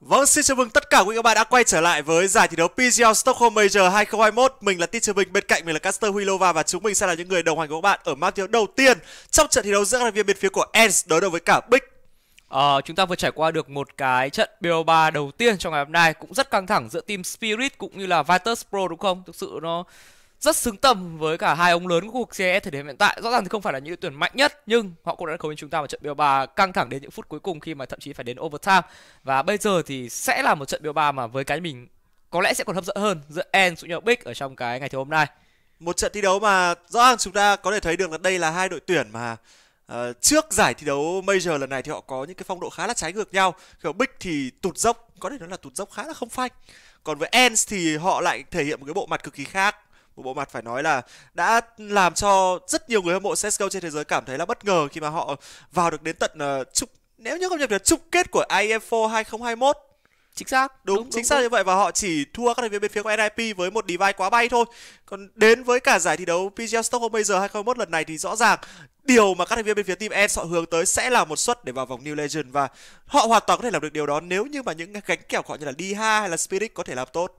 Vâng, xin chào mừng tất cả quý vị các bạn đã quay trở lại với giải thi đấu PGL Stockholm Major 2021. Mình là Teacher Bình, bên cạnh mình là Caster Huilova và chúng mình sẽ là những người đồng hành của các bạn ở map thi đấu đầu tiên trong trận thi đấu giữa các thành viên bên phía của ENCE đối đầu với cả Big. Chúng ta vừa trải qua được một cái trận BO3 đầu tiên trong ngày hôm nay, cũng rất căng thẳng giữa team Spirit cũng như là Vitus Pro, đúng không? Thực sự nó rất xứng tầm với cả hai ông lớn của cuộc CS thời điểm hiện tại. Rõ ràng thì không phải là những đội tuyển mạnh nhất, nhưng họ cũng đã khấu lên chúng ta một trận BO3 căng thẳng đến những phút cuối cùng khi mà thậm chí phải đến overtime. Và bây giờ thì sẽ là một trận BO3 mà với cái mình có lẽ sẽ còn hấp dẫn hơn giữa ENCE cũng như Big ở trong cái ngày thi hôm nay. Một trận thi đấu mà rõ ràng chúng ta có thể thấy được là đây là hai đội tuyển mà trước giải thi đấu Major lần này thì họ có những cái phong độ khá là trái ngược nhau. Kiểu Big thì tụt dốc, có thể nói là tụt dốc khá là không phanh. Còn với ENCE thì họ lại thể hiện một cái bộ mặt cực kỳ khác. Một bộ mặt phải nói là đã làm cho rất nhiều người hâm mộ CSGO trên thế giới cảm thấy là bất ngờ khi mà họ vào được đến tận nếu như không nhầm là chung kết của IEM4 2021. Chính xác, đúng chính xác như vậy, và họ chỉ thua các thành viên bên phía của NIP với một device quá bay thôi. Còn đến với cả giải thi đấu PGL Stockholm Major 2021 lần này thì rõ ràng điều mà các thành viên bên phía team ENCE họ hướng tới sẽ là một suất để vào vòng New Legend, và họ hoàn toàn có thể làm được điều đó nếu như mà những gánh kèo của họ như là Diha hay là Spirit có thể làm tốt.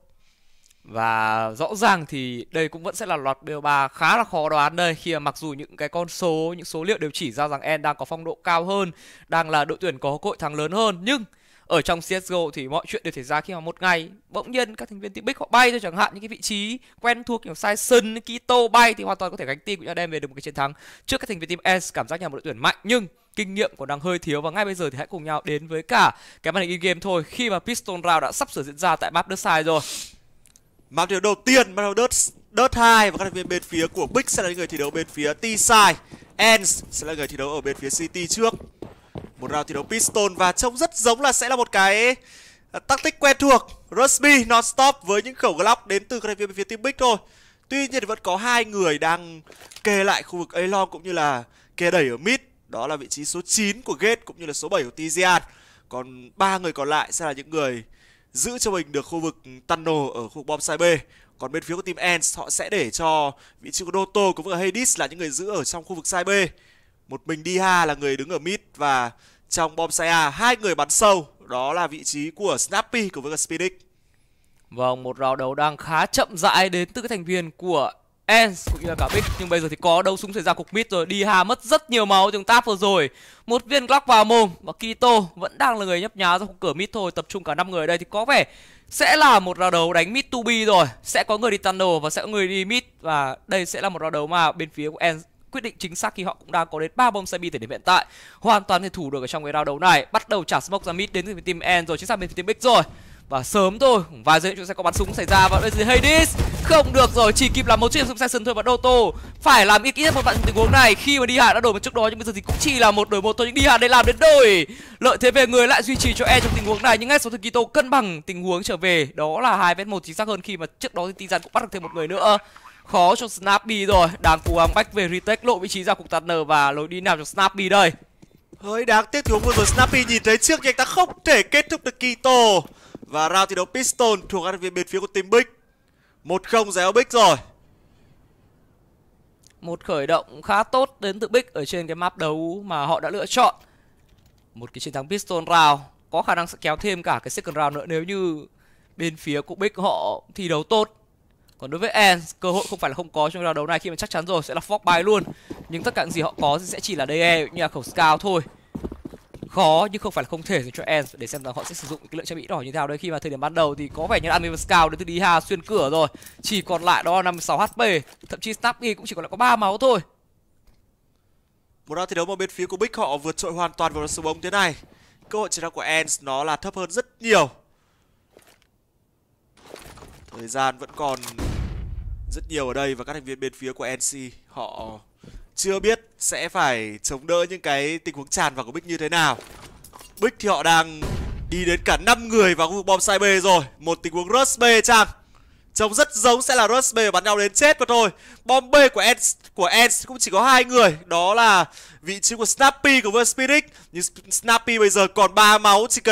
Và rõ ràng thì đây cũng vẫn sẽ là loạt BO3 khá là khó đoán đây, khi mà mặc dù những cái con số, những số liệu đều chỉ ra rằng ENCE đang có phong độ cao hơn, đang là đội tuyển có cơ hội thắng lớn hơn, nhưng ở trong CSGO thì mọi chuyện đều xảy ra khi mà một ngày bỗng nhiên các thành viên team Big họ bay thôi, chẳng hạn những cái vị trí quen thuộc kiểu Syson, Kito bay thì hoàn toàn có thể gánh team cũng như đem về được một cái chiến thắng trước các thành viên team ENCE. Cảm giác như là một đội tuyển mạnh nhưng kinh nghiệm còn đang hơi thiếu, và ngay bây giờ thì hãy cùng nhau đến với cả cái màn hình in-game thôi, khi mà Piston Round đã sắp sửa diễn ra tại map The Side rồi. Map thi đấu đầu tiên, map đấu Dirt 2, và các thành viên bên phía của Big sẽ là những người thi đấu bên phía T-Side. ENCE sẽ là người thi đấu ở bên phía City trước. Một round thi đấu Piston và trông rất giống là sẽ là một cái tactic quen thuộc, Rusby non-stop với những khẩu Glock đến từ các thành viên bên phía team Big thôi. Tuy nhiên thì vẫn có hai người đang kê lại khu vực A-Long cũng như là kê đẩy ở mid, đó là vị trí số 9 của Gate cũng như là số 7 của Tizian. Còn ba người còn lại sẽ là những người giữ cho mình được khu vực tunnel ở khu vực bom side B. Còn bên phía của team ENCE họ sẽ để cho vị trí của Doto cũng như là Hades là những người giữ ở trong khu vực side B. Một mình Diha là người đứng ở mid, và trong bom side A hai người bắn sâu, đó là vị trí của Snappy cùng với Spirit. Vâng, một round đấu đang khá chậm rãi đến từ các thành viên của ENCE cũng như là cả Big, nhưng bây giờ thì có đấu súng xảy ra cục mid rồi. Diha mất rất nhiều máu trong tap vừa rồi, một viên Glock vào mồm, và Kito vẫn đang là người nhấp nhá ra khung cửa mid thôi. Tập trung cả 5 người ở đây thì có vẻ sẽ là một round đấu đánh mid to B rồi, sẽ có người đi tunnel và sẽ có người đi mid, và đây sẽ là một round đấu mà bên phía của ENCE quyết định chính xác khi họ cũng đang có đến 3 bom side B thời điểm hiện tại, hoàn toàn thể thủ được ở trong cái round đấu này. Bắt đầu trả smoke ra mid đến từ team ENCE rồi, chính xác bên phía team Big rồi, và sớm thôi vài giây nữa sẽ có bắn súng xảy ra. Và bây giờ Hades không được rồi, chỉ kịp làm một chiếc session thôi, và Doto phải làm ít nhất một bạn trong tình huống này khi mà Diha đã đổi một trước đó, nhưng bây giờ thì cũng chỉ là một đổi một thôi, nhưng Diha đây làm đến đổi. Lợi thế về người lại duy trì cho ENCE trong tình huống này, nhưng ngay sau khi Kito cân bằng tình huống trở về, đó là 2vs1 chính xác hơn, khi mà trước đó thì Tizian cũng bắt được thêm một người nữa. Khó cho Snappy rồi, đang cố gắng back về retake, lộ vị trí ra cục tunnel và lối đi nào cho Snappy đây. Hơi đáng tiếc tình huống vừa rồi Snappy nhìn thấy trước nhưng anh ta không thể kết thúc được Kito. Và round thi đấu Piston thuộc các thành viên bên phía của team Big. 1-0 giải Big rồi. Một khởi động khá tốt đến từ Big ở trên cái map đấu mà họ đã lựa chọn. Một cái chiến thắng Piston round có khả năng sẽ kéo thêm cả cái second round nữa nếu như bên phía của Big họ thi đấu tốt. Còn đối với ENCE, cơ hội không phải là không có trong round đấu này, khi mà chắc chắn rồi sẽ là fork buy luôn. Nhưng tất cả những gì họ có sẽ chỉ là DE như là khẩu scout thôi. Khó nhưng không phải là không thể dành cho ENCE, để xem rằng họ sẽ sử dụng cái lượng trang bị đỏ như thế nào đây, khi mà thời điểm ban đầu thì có vẻ như Unrivaled Scout đến từ Diha xuyên cửa rồi, chỉ còn lại đó là 56 HP, thậm chí Snappy cũng chỉ còn lại có 3 máu thôi. Một round thi đấu mà bên phía của Big họ vượt trội hoàn toàn vào số bóng thế này. Cơ hội chiến thắng của ENCE nó là thấp hơn rất nhiều. Thời gian vẫn còn rất nhiều ở đây, và các thành viên bên phía của ENCE họ chưa biết sẽ phải chống đỡ những cái tình huống tràn vào của Big như thế nào. Big thì họ đang đi đến cả 5 người vào khu vực bom side B rồi. Một tình huống rush B chăng? Trông rất giống sẽ là rush B bắn nhau đến chết mà thôi. Bom B của ENCE cũng chỉ có 2 người, đó là vị trí của Snappy cùng với Spirit. Nhưng Snappy bây giờ còn 3 máu, chỉ cần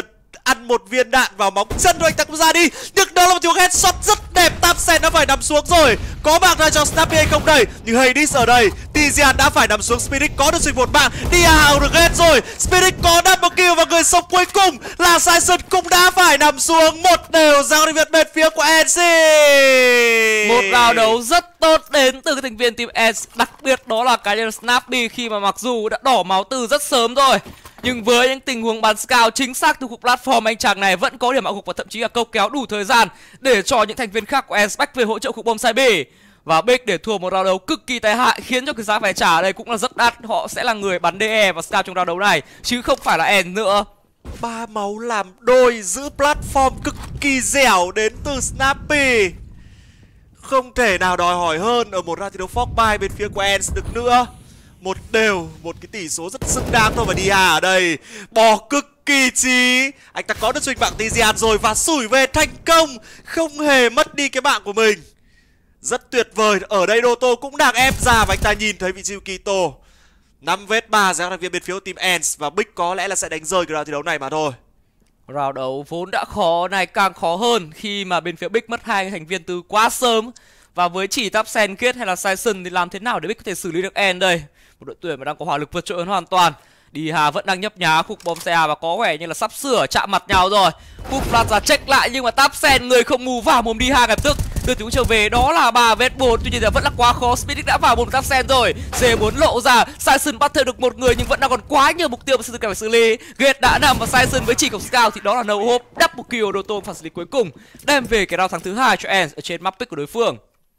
ăn một viên đạn vào móng chân rồi anh ta cũng ra đi. Nhưng đó là một tiếng headshot rất đẹp. Tapsen đã phải nằm xuống rồi. Có mạng ra cho Snappy hay không đây? Nhưng Hades ở đây. Tizian đã phải nằm xuống. Spirit có được một mạng. Dia được hết rồi. Spirit có double kill và người sống cuối cùng là Syson cũng đã phải nằm xuống. 1-1 dành cho bên phía của NC. Một round đấu rất tốt đến từ cái thành viên team ENCE, đặc biệt đó là cá nhân Snappy khi mà mặc dù đã đỏ máu từ rất sớm rồi, nhưng với những tình huống bắn scout chính xác từ khu platform, anh chàng này vẫn có điểm hạ gục và thậm chí là câu kéo đủ thời gian để cho những thành viên khác của ENCE về hỗ trợ khu bom sai B. Và Big để thua một round đấu cực kỳ tai hại khiến cho cái giá phải trả ở đây cũng là rất đắt. Họ sẽ là người bắn DE và scout trong round đấu này chứ không phải là ENCE nữa. 3 máu làm đôi, giữ platform cực kỳ dẻo đến từ Snappy. Không thể nào đòi hỏi hơn ở một round thi đấu Fogby bên phía của ENCE được nữa. Một đều, một cái tỷ số rất xứng đáng thôi. Và Dia ở đây bỏ cực kỳ trí. Anh ta có được swing mạng Tizian rồi và sủi về thành công, không hề mất đi cái mạng của mình. Rất tuyệt vời. Ở đây Doto cũng đang ép ra và anh ta nhìn thấy vị trí của Kito. 5vs3 ra thành viên bên phía của team ENCE và Big có lẽ là sẽ đánh rơi cái round thi đấu này mà thôi. Round đấu vốn đã khó này càng khó hơn khi mà bên phía Big mất 2 thành viên từ quá sớm. Và với chỉ Tapsen, Kiết hay là Syson thì làm thế nào để Big có thể xử lý được ENCE đây? Một đội tuyển mà đang có hỏa lực vượt trội hơn hoàn toàn. Dia vẫn đang nhấp nhá khúc bom xe và có vẻ như là sắp sửa chạm mặt nhau rồi. Khúc Plaza check lại nhưng mà Tapsen người không mù vào mồm Dia ngay tức đưa tiếng trở về, đó là 3vs4. Tuy nhiên là vẫn là quá khó. Spirit đã vào mồm Tapsen rồi. C4 lộ ra, Syson bắt thêm được một người nhưng vẫn đang còn quá nhiều mục tiêu mà Syson cần phải xử lý. Gate đã nằm và Syson với chỉ cổng scout thì đó là no hope. Double kill Doto phản xử lý cuối cùng đem về cái round thắng thứ 2 cho ENCE ở trên map pick của đối phương.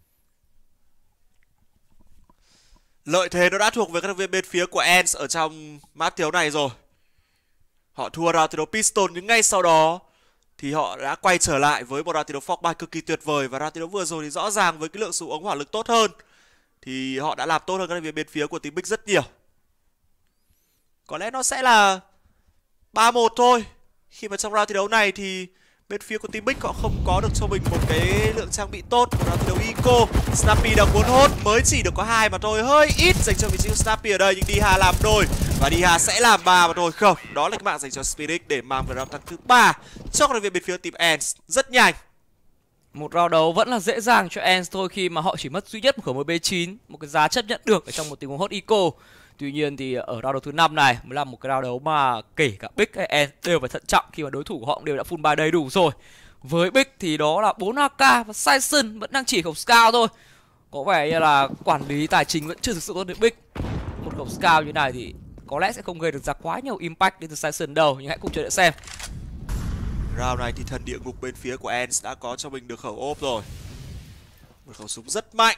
Lợi thế nó đã thuộc về các thành viên bên phía của ENCE ở trong map thiếu này rồi. Họ thua round thi đấu Piston nhưng ngay sau đó thì họ đã quay trở lại với một round thi đấu Fogby cực kỳ tuyệt vời. Và round thi đấu vừa rồi thì rõ ràng với cái lượng súng ống hỏa lực tốt hơn thì họ đã làm tốt hơn các thành viên bên phía của team Big rất nhiều. Có lẽ nó sẽ là 3-1 thôi. Khi mà trong round thi đấu này thì bên phía của team Big họ không có được cho mình một cái lượng trang bị tốt. Một round thi đấu Eco, Snappy đang muốn hốt mới chỉ được có 2 mà thôi, hơi ít dành cho vị trí của Snappy ở đây. Nhưng Dia làm đôi và Dia sẽ làm 3 mà thôi. Không, đó là cái mạng dành cho Spirit để mang về round thắng thứ 3 cho các thành viên bên phía team ENCE rất nhanh. Một round đấu vẫn là dễ dàng cho ENCE thôi khi mà họ chỉ mất duy nhất một khẩu MB9, một cái giá chấp nhận được ở trong một tình huống hốt Eco. Tuy nhiên thì ở round đấu thứ 5 này mới là một cái round đấu mà kể cả Big hay ENCE đều phải thận trọng khi mà đối thủ của họ cũng đều đã full buy đầy đủ rồi. Với Big thì đó là 4 AK và Syson vẫn đang chỉ khẩu scout thôi. Có vẻ như là quản lý tài chính vẫn chưa thực sự tốt đến Big. Một khẩu scout như này thì có lẽ sẽ không gây được ra quá nhiều impact đến từ Syson đâu, nhưng hãy cùng chờ đợi xem. Round này thì thần địa ngục bên phía của ENCE đã có cho mình được khẩu ốp rồi. Một khẩu súng rất mạnh.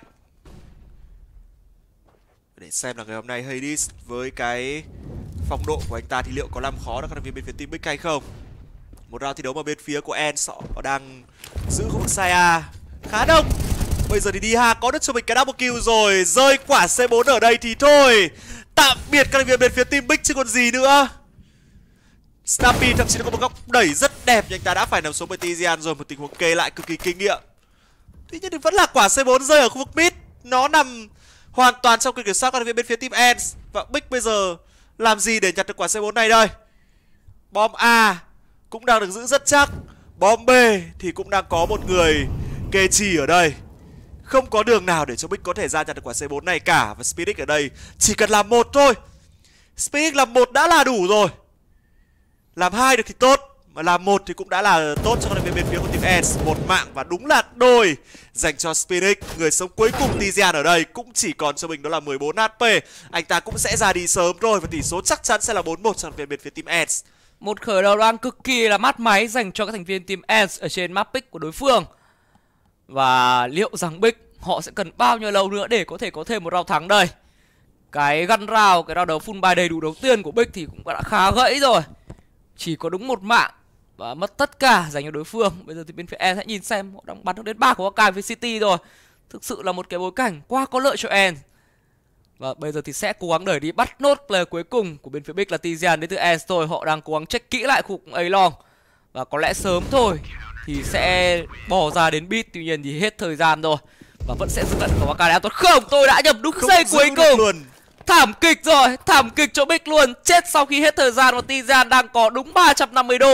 Để xem là ngày hôm nay Hades với cái phong độ của anh ta thì liệu có làm khó được các thành viên bên phía team Big hay không. Một round thi đấu mà bên phía của ENCE họ đang giữ khu vực Saya khá đông. Bây giờ thì Dia có được cho mình cái double kill rồi. Rơi quả C4 ở đây thì thôi, tạm biệt các thành viên bên phía team Big chứ còn gì nữa. Snappy thậm chí là có một góc đẩy rất đẹp nhưng anh ta đã phải nằm xuống với Tizian rồi. Một tình huống kê lại cực kỳ kinh nghiệm. Tuy nhiên thì vẫn là quả C4 rơi ở khu vực mid. Nó nằm hoàn toàn trong quyền kiểm soát các thành viên bên phía team ENCE. Và Big bây giờ làm gì để nhặt được quả C4 này đây? Bom A cũng đang được giữ rất chắc. Bom B thì cũng đang có một người kê trì ở đây. Không có đường nào để cho Big có thể ra nhặt được quả C4 này cả. Và Spirit ở đây chỉ cần làm 1 thôi. Spirit làm 1 đã là đủ rồi. Làm 2 được thì tốt, mà làm 1 thì cũng đã là tốt cho các thành viên bên phía của team ENCE. Một mạng và đúng là đôi dành cho Spirit. Người sống cuối cùng Tizian ở đây cũng chỉ còn cho mình đó là 14 HP. Anh ta cũng sẽ ra đi sớm rồi và tỷ số chắc chắn sẽ là 4-1 cho thành viên bên phía team ENCE. Một khởi đầu đang cực kỳ là mát máy dành cho các thành viên team ENCE ở trên map pick của đối phương. Và liệu rằng Big họ sẽ cần bao nhiêu lâu nữa để có thể có thêm một round thắng đây? Cái gun round, cái round đấu full buy đầy đủ đầu tiên của Big thì cũng đã khá gãy rồi. Chỉ có đúng một mạng và mất tất cả dành cho đối phương. Bây giờ thì bên phía ENCE hãy nhìn xem, họ đang bắn được đến 3 của AK với City rồi. Thực sự là một cái bối cảnh quá có lợi cho ENCE. Và bây giờ thì sẽ cố gắng đẩy đi bắt nốt player cuối cùng của bên phía Big là Tizian đến từ ENCE thôi. Họ đang cố gắng check kỹ lại khu vực A-long. Và có lẽ sớm thôi thì sẽ bỏ ra đến beat. Tuy nhiên thì hết thời gian rồi. Và vẫn sẽ dừng lại của AK này an toàn. Không, tôi đã nhầm đúng giây cuối cùng. Thảm kịch rồi, thảm kịch cho Big luôn. Chết sau khi hết thời gian và Tizian đang có đúng 350 đô.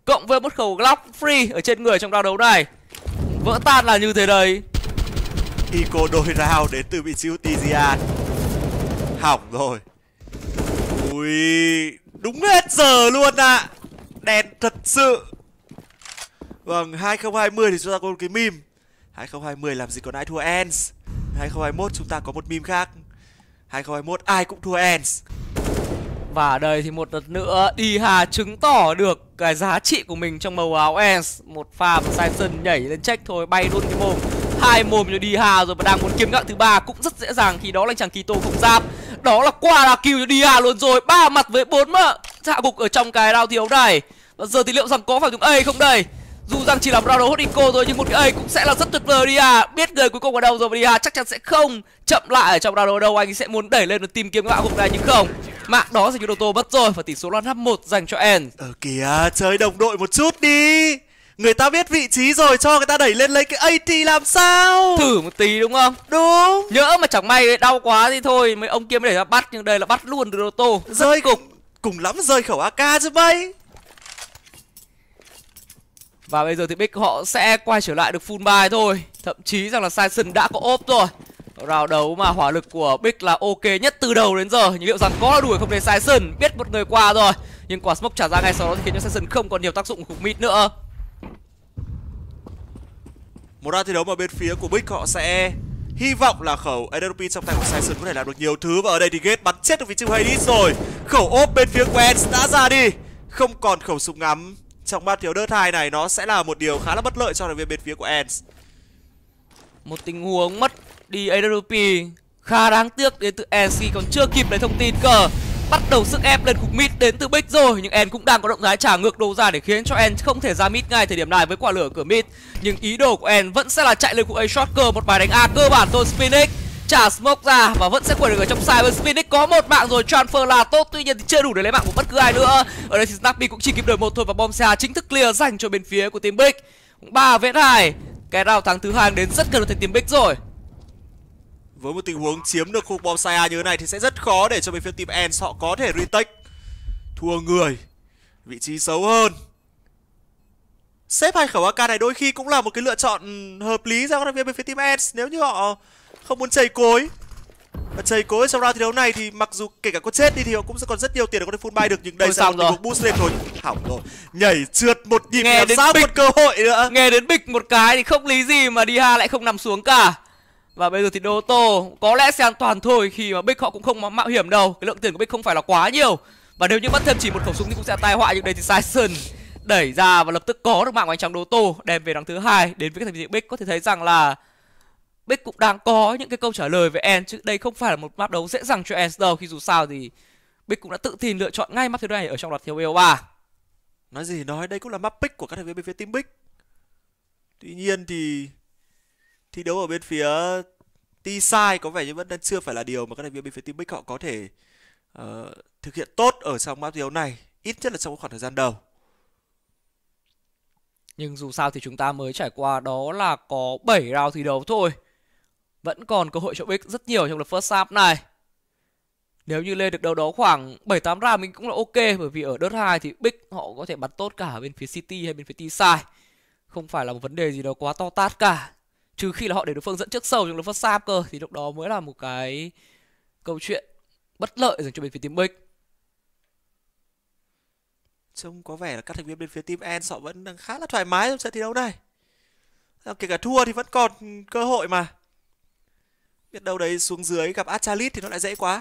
cộng với một khẩu Glock free ở trên người trong round đấu này. Vỡ tan là như thế đấy. Eco đôi round đến từ vị trí của Tizian. Hỏng rồi. Ui, đúng hết giờ luôn ạ. Đen thật sự. Vâng, 2020 thì chúng ta có một cái meme. 2020 làm gì còn ai thua ENCE. 2021 chúng ta có một meme khác. 2021 ai cũng thua ENCE. Và ở đây thì một lần nữa Đi-Ha chứng tỏ được cái giá trị của mình trong màu áo ENCE. Một pha mà Syson nhảy lên check thôi, bay luôn cái mồm. 2 mồm cho Đi-Ha rồi, và đang muốn kiếm gặng thứ 3 cũng rất dễ dàng khi đó là chàng Kito không giáp. Đó là quả là kill cho Đi-Ha luôn rồi. 3 mặt với 4 hạ gục ở trong cái round thi đấu này. Và giờ thì liệu rằng có phải dùng A không đây? Dù rằng chỉ là round đấu hot eco thôi, nhưng một cái A cũng sẽ là rất tuyệt vời. Đi-Ha biết người cuối cùng ở đâu rồi, và Đi-Ha chắc chắn sẽ không chậm lại ở trong round đấu đâu. Anh sẽ muốn đẩy lên và tìm kiếm cái hạ gục này, nhưng không. Mạng đó dành cho Doto mất rồi, và tỷ số là 5-1 dành cho ENCE. Kìa, chơi đồng đội một chút đi. Người ta biết vị trí rồi, cho người ta đẩy lên lấy cái A thì làm sao? Thử một tí đúng không? Đúng. Nhỡ mà chẳng may đau quá thì thôi, mấy ông kia mới đẩy ra bắt, nhưng đây là bắt luôn từ Doto. Rơi cục, cùng lắm rơi khẩu AK chứ mấy. Và bây giờ thì Big họ sẽ quay trở lại được full buy thôi. Thậm chí rằng là Syson đã có ốp rồi. Round đấu mà hỏa lực của Big là ok nhất từ đầu đến giờ. Nhưng liệu rằng có đuổi không để Syson biết một người qua rồi. Nhưng quả smoke trả ra ngay sau đó thì khiến cho Syson không còn nhiều tác dụng của khúc mid nữa. Một round thi đấu mà bên phía của Big họ sẽ hy vọng là khẩu AWP trong tay của Syson có thể làm được nhiều thứ. Và ở đây thì Gate bắn chết được vị trí Hades rồi. Khẩu ốp bên phía của ENCE đã ra đi. Không còn khẩu súng ngắm trong map thiếu đớt 2 này, nó sẽ là một điều khá là bất lợi cho thành viên bên phía của ENCE. Một tình huống mất đi AWP khá đáng tiếc đến từ ENCE, còn chưa kịp lấy thông tin cơ. Bắt đầu sức ép lên khúc mid đến từ Big rồi, nhưng ENCE cũng đang có động thái trả ngược đồ ra để khiến cho ENCE không thể ra mid ngay thời điểm này với quả lửa cửa mid. Nhưng ý đồ của ENCE vẫn sẽ là chạy lên khu A short cơ, một bài đánh A cơ bản thôi. Spinix trả smoke ra và vẫn sẽ quay được ở trong side. Với Spinix có một mạng rồi, transfer là tốt, tuy nhiên thì chưa đủ để lấy mạng của bất cứ ai nữa. Ở đây thì Snappy cũng chỉ kịp đời một thôi, và bom CA chính thức clear dành cho bên phía của team Big. 3-2. Cái round thắng thứ 2 đến rất gần được thành team Big rồi. Với một tình huống chiếm được khu bom Saya như thế này thì sẽ rất khó để cho bên phía team ENCE họ có thể retake. Thua người, vị trí xấu hơn. Xếp hai khẩu AK này đôi khi cũng là một cái lựa chọn hợp lý cho các thành viên bên phía team ENCE nếu như họ không muốn chầy cối. Và chầy cối trong round thi đấu này thì mặc dù kể cả có chết đi thì họ cũng sẽ còn rất nhiều tiền để có thể full buy được, nhưng đây sẽ là một tình huống boost lên thôi. Hỏng rồi, nhảy trượt một nhịp làm sao một cơ hội nữa. Nghe đến Big một cái thì không lý gì mà Đi-Ha lại không nằm xuống cả. Và bây giờ thì Doto có lẽ sẽ an toàn thôi, khi mà Big họ cũng không mạo hiểm đâu. Cái lượng tiền của Big không phải là quá nhiều, và nếu như mất thêm chỉ một khẩu súng thì cũng sẽ tai họa. Nhưng đây thì Syson đẩy ra và lập tức có được mạng của anh chàng Doto, đem về đằng thứ 2 đến với các thành viên Big. Có thể thấy rằng là Big cũng đang có những cái câu trả lời với ENCE, chứ đây không phải là một map đấu dễ dàng cho ENCE đâu. Khi dù sao thì Big cũng đã tự tin lựa chọn ngay map thứ này ở trong loạt thiếu BO3. Nói gì nói, đây cũng là map pick của các thành viên bên phía team Big. Tuy nhiên thì thi đấu ở bên phía T-Side có vẻ như vẫn chưa phải là điều mà các thành viên bên phía team Big họ có thể thực hiện tốt ở trong map thi đấu này, ít nhất là trong khoảng thời gian đầu. Nhưng dù sao thì chúng ta mới trải qua đó là có 7 round thi đấu thôi. Vẫn còn cơ hội cho Big rất nhiều trong lượt first half này. Nếu như lên được đâu đó khoảng 7-8 round mình cũng là ok, bởi vì ở đợt 2 thì Big họ có thể bắn tốt cả ở bên phía City hay bên phía T-Side. Không phải là một vấn đề gì đó quá to tát cả. Trừ khi là họ để đối phương dẫn trước sâu trong lượt first half cơ, thì lúc đó mới là một cái câu chuyện bất lợi dành cho bên phía team Big. Trông có vẻ là các thành viên bên phía team ENCE họ vẫn đang khá là thoải mái trong trận thi đấu này. Kể cả thua thì vẫn còn cơ hội mà. Biết đâu đấy xuống dưới gặp Achalit thì nó lại dễ quá.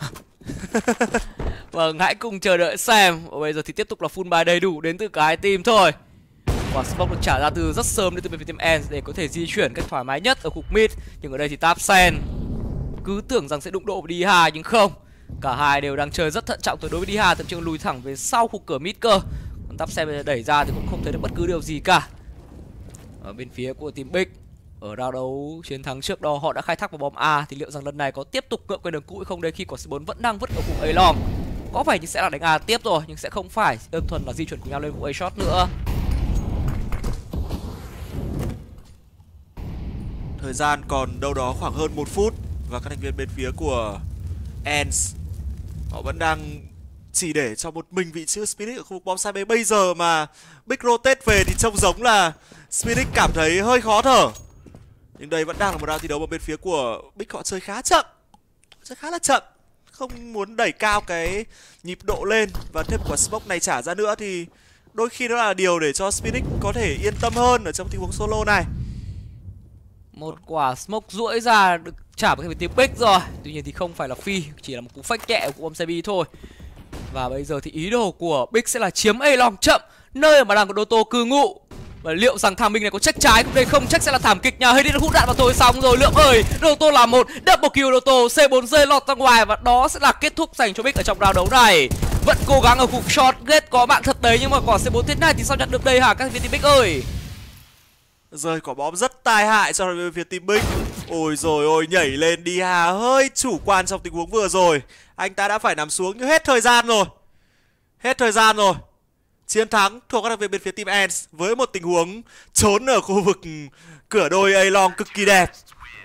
Vâng, hãy cùng chờ đợi xem. Và bây giờ thì tiếp tục là full buy đầy đủ đến từ cái team thôi. Quả smoke được trả ra từ rất sớm đến từ bên phía team ENCE để có thể di chuyển cách thoải mái nhất ở khúc mid. Nhưng ở đây thì Tapsen cứ tưởng rằng sẽ đụng độ với Đi-Ha, nhưng không. Cả hai đều đang chơi rất thận trọng tuyệt đối với Đi-Ha, thậm chí lùi thẳng về sau khu cửa mid cơ. Còn Tapsen bây giờ đẩy ra thì cũng không thấy được bất cứ điều gì cả. Ở bên phía của team Big, ở round đấu chiến thắng trước đó họ đã khai thác vào bom A, thì liệu rằng lần này có tiếp tục ngựa quay đường cũ hay không đây, khi quả C4 vẫn đang vứt ở vùng A long. Có vẻ như sẽ là đánh A tiếp rồi, nhưng sẽ không phải đơn thuần là di chuyển cùng nhau lên vùng A short nữa. Thời gian còn đâu đó khoảng hơn 1 phút và các thành viên bên phía của ENCE họ vẫn đang chỉ để cho một mình vị trí Spirit ở khu vực bom sai B. Bây giờ mà Big rotate về thì trông giống là Spirit cảm thấy hơi khó thở. Nhưng đây vẫn đang là một round thi đấu mà bên phía của Big họ chơi khá chậm, chơi khá là chậm, không muốn đẩy cao cái nhịp độ lên. Và thêm quả smoke này trả ra nữa thì đôi khi đó là điều để cho Spirit có thể yên tâm hơn ở trong tình huống solo này. Một quả smoke duỗi ra được trả với team Big rồi. Tuy nhiên thì không phải là phi, chỉ là một cú fake nhẹ của bom Sebi thôi. Và bây giờ thì ý đồ của Big sẽ là chiếm A long chậm, nơi mà đang có Doto cư ngụ. Và liệu rằng thằng mình này có check trái không đây? Không check sẽ là thảm kịch nha. Hay đi hút đạn vào tôi xong rồi. Lượng ơi, Doto là một double kill Doto, C4G lọt ra ngoài. Và đó sẽ là kết thúc dành cho Big ở trong round đấu này. Vẫn cố gắng ở khu short gate có bạn thật đấy, nhưng mà quả C4 thế này thì sao nhận được đây hả các thành viên team Big ơi? Rơi quả bom rất tai hại cho bên phía team Big. Ôi rồi ôi, nhảy lên đi Hà hơi chủ quan trong tình huống vừa rồi. Anh ta đã phải nằm xuống nhưng hết thời gian rồi. Hết thời gian rồi. Chiến thắng thuộc các thành viên bên phía team Ends với một tình huống trốn ở khu vực cửa đôi A long cực kỳ đẹp.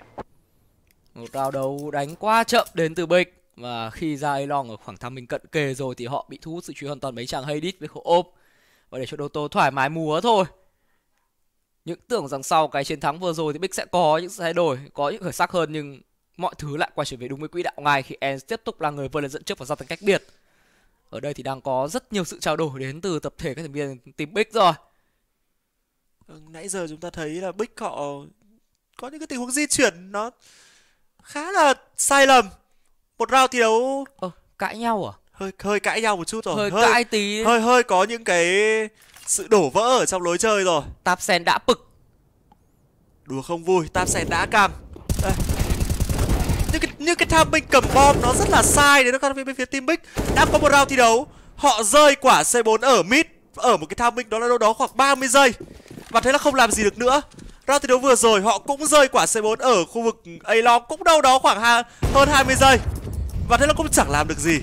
Một round đấu đánh quá chậm đến từ Big. Và khi ra A long ở khoảng tham minh cận kề rồi thì họ bị thu hút sự chú ý hoàn toàn mấy chàng Hades với khổ ôm. Và để cho Doto thoải mái múa thôi. Những tưởng rằng sau cái chiến thắng vừa rồi thì Big sẽ có những sự thay đổi, có những khởi sắc hơn, nhưng mọi thứ lại quay trở về đúng với quỹ đạo ngay khi Ends tiếp tục là người vươn lên dẫn trước và gia tăng cách biệt. Ở đây thì đang có rất nhiều sự trao đổi đến từ tập thể các thành viên team Big rồi. Nãy giờ chúng ta thấy là Big họ có những cái tình huống di chuyển nó khá là sai lầm. Một round thi đấu Cãi nhau à? Hơi cãi nhau một chút rồi. Hơi cãi tí. Hơi có những cái sự đổ vỡ ở trong lối chơi rồi. Tapsen đã bực. Đùa không vui, Tapsen đã căng. Đây. Như cái timing cầm bom nó rất là sai đấy, nó các bên phía team Big. Đã có một round thi đấu, họ rơi quả C4 ở mid ở một cái timing đó là đâu đó khoảng 30 giây. Và thế là không làm gì được nữa. Round thi đấu vừa rồi họ cũng rơi quả C4 ở khu vực A long cũng đâu đó khoảng hơn 20 giây. Và thế là cũng chẳng làm được gì.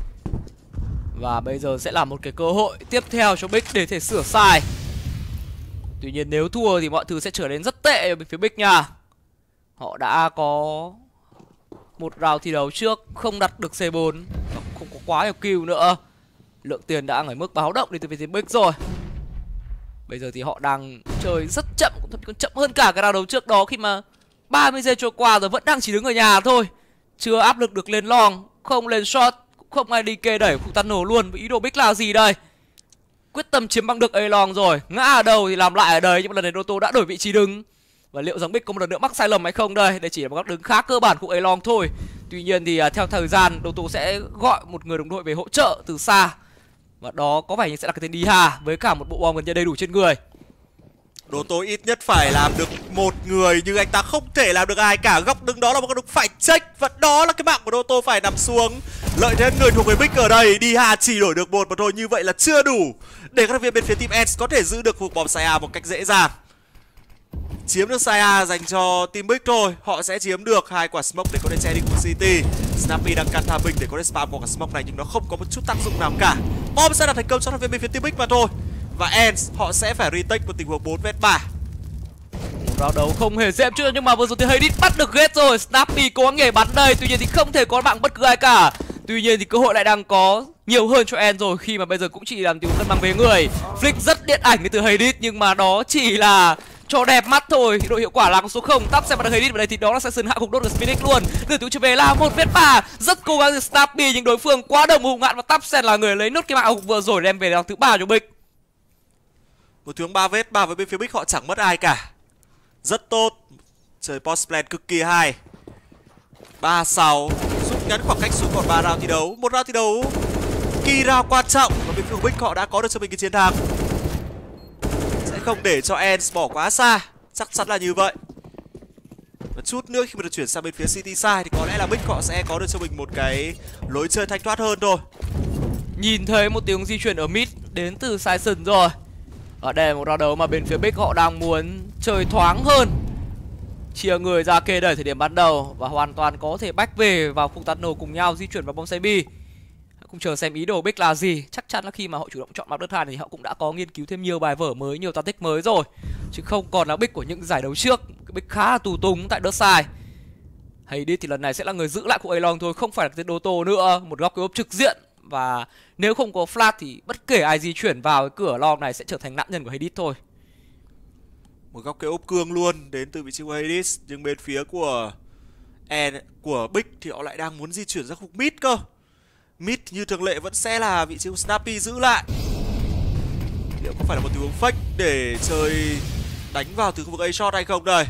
Và bây giờ sẽ là một cái cơ hội tiếp theo cho Big để thể sửa sai. Tuy nhiên nếu thua thì mọi thứ sẽ trở nên rất tệ ở bên phía Big nha. Họ đã có một round thi đấu trước không đặt được C4 và không có quá nhiều kill nữa. Lượng tiền đã ở mức báo động đến từ phía team Big rồi. Bây giờ thì họ đang chơi rất chậm, thậm chí còn chậm hơn cả cái round đấu trước đó, khi mà 30 giây trôi qua rồi vẫn đang chỉ đứng ở nhà thôi. Chưa áp lực được lên long, không lên short, cũng không ai đi kê đẩy khu tunnel luôn. Với ý đồ Big là gì đây? Quyết tâm chiếm bằng được A long rồi, ngã ở đâu thì làm lại ở đây, nhưng mà lần này Doto đã đổi vị trí đứng. Và liệu rằng Big có một lần nữa mắc sai lầm hay không đây? Đây chỉ là một góc đứng khá cơ bản của A long thôi. Tuy nhiên thì theo thời gian Doto sẽ gọi một người đồng đội về hỗ trợ từ xa. Và đó có vẻ như sẽ là cái tên Diha với cả một bộ bom gần như đầy đủ trên người. Doto ít nhất phải làm được một người, nhưng anh ta không thể làm được ai cả. Góc đứng đó là một góc đứng phải check, và đó là cái mạng của Doto phải nằm xuống. Lợi thế người thuộc về Big ở đây, Diha chỉ đổi được một mà thôi, như vậy là chưa đủ để các thành viên bên phía team Ends có thể giữ được khu bom Saya một cách dễ dàng. Chiếm được Saya dành cho team Big thôi, họ sẽ chiếm được 2 quả smoke để có thể che đi khu City. Snappy đang can tham binh để có thể spam một quả smoke này, nhưng nó không có một chút tác dụng nào cả. Bom sẽ là thành công cho thành viên bên phía team Big mà thôi. Và Ends họ sẽ phải retake một tình huống 4v3. Một round đấu không hề dễ chưa, nhưng mà vừa rồi thì Hades bắt được Gate rồi. Snappy cố gắng nhảy bắn đây, tuy nhiên thì không thể có mạng bất cứ ai cả. Tuy nhiên thì cơ hội lại đang có nhiều hơn cho Ends rồi, khi mà bây giờ cũng chỉ làm tình huống cân bằng về người. Flick rất điện ảnh từ Hades, nhưng mà đó chỉ là cho đẹp mắt thôi. Độ hiệu quả là con số 0. Tắp xem vào Hades vào đây thì đó là Saxon hạ gục đốt được Spirit luôn. Từ từ trở về là 1v3, rất cố gắng từ Snappy, nhưng đối phương quá đồng hùng hạn và Tapsen là người lấy nốt cái mạng vừa rồi đem về round thứ 3 cho Big. Một tiếng 3v3 với bên phía Big họ chẳng mất ai cả. Rất tốt. Chơi post plan cực kỳ hay. 3-6 rút ngắn khoảng cách xuống còn 3 round thi đấu. Một round thi đấu kỳ round quan trọng, và bên phía Big họ đã có được cho mình cái chiến thắng. Sẽ không để cho Ends bỏ quá xa, chắc chắn là như vậy. Và chút nữa khi mà được chuyển sang bên phía City Side thì có lẽ là Big họ sẽ có được cho mình một cái lối chơi thanh thoát hơn thôi. Nhìn thấy một tiếng di chuyển ở mid đến từ Saxon rồi. Ở đây là một round đấu mà bên phía Big họ đang muốn chơi thoáng hơn, chia người ra kê đẩy thời điểm ban đầu và hoàn toàn có thể back về vào khu tunnel cùng nhau di chuyển vào bom Sebi. Cùng chờ xem ý đồ Big là gì. Chắc chắn là khi mà họ chủ động chọn map đất hai thì họ cũng đã có nghiên cứu thêm nhiều bài vở mới, nhiều tactic mới rồi, chứ không còn là Big của những giải đấu trước. Big khá là tù túng tại đất side. Hades thì lần này sẽ là người giữ lại khu A long thôi, không phải là tên Doto nữa. Một góc cứu ốp trực diện Và nếu không có flash thì bất kể ai di chuyển vào cái cửa lom này sẽ trở thành nạn nhân của Hades thôi. Một góc kế ốp cương luôn đến từ vị trí của Hades. Nhưng bên phía của Big thì họ lại đang muốn di chuyển ra khu mid cơ. Mid như thường lệ vẫn sẽ là vị trí của Snappy giữ lại. Liệu có phải là một tình huống fake để chơi đánh vào từ khu vực A-shot hay không đây?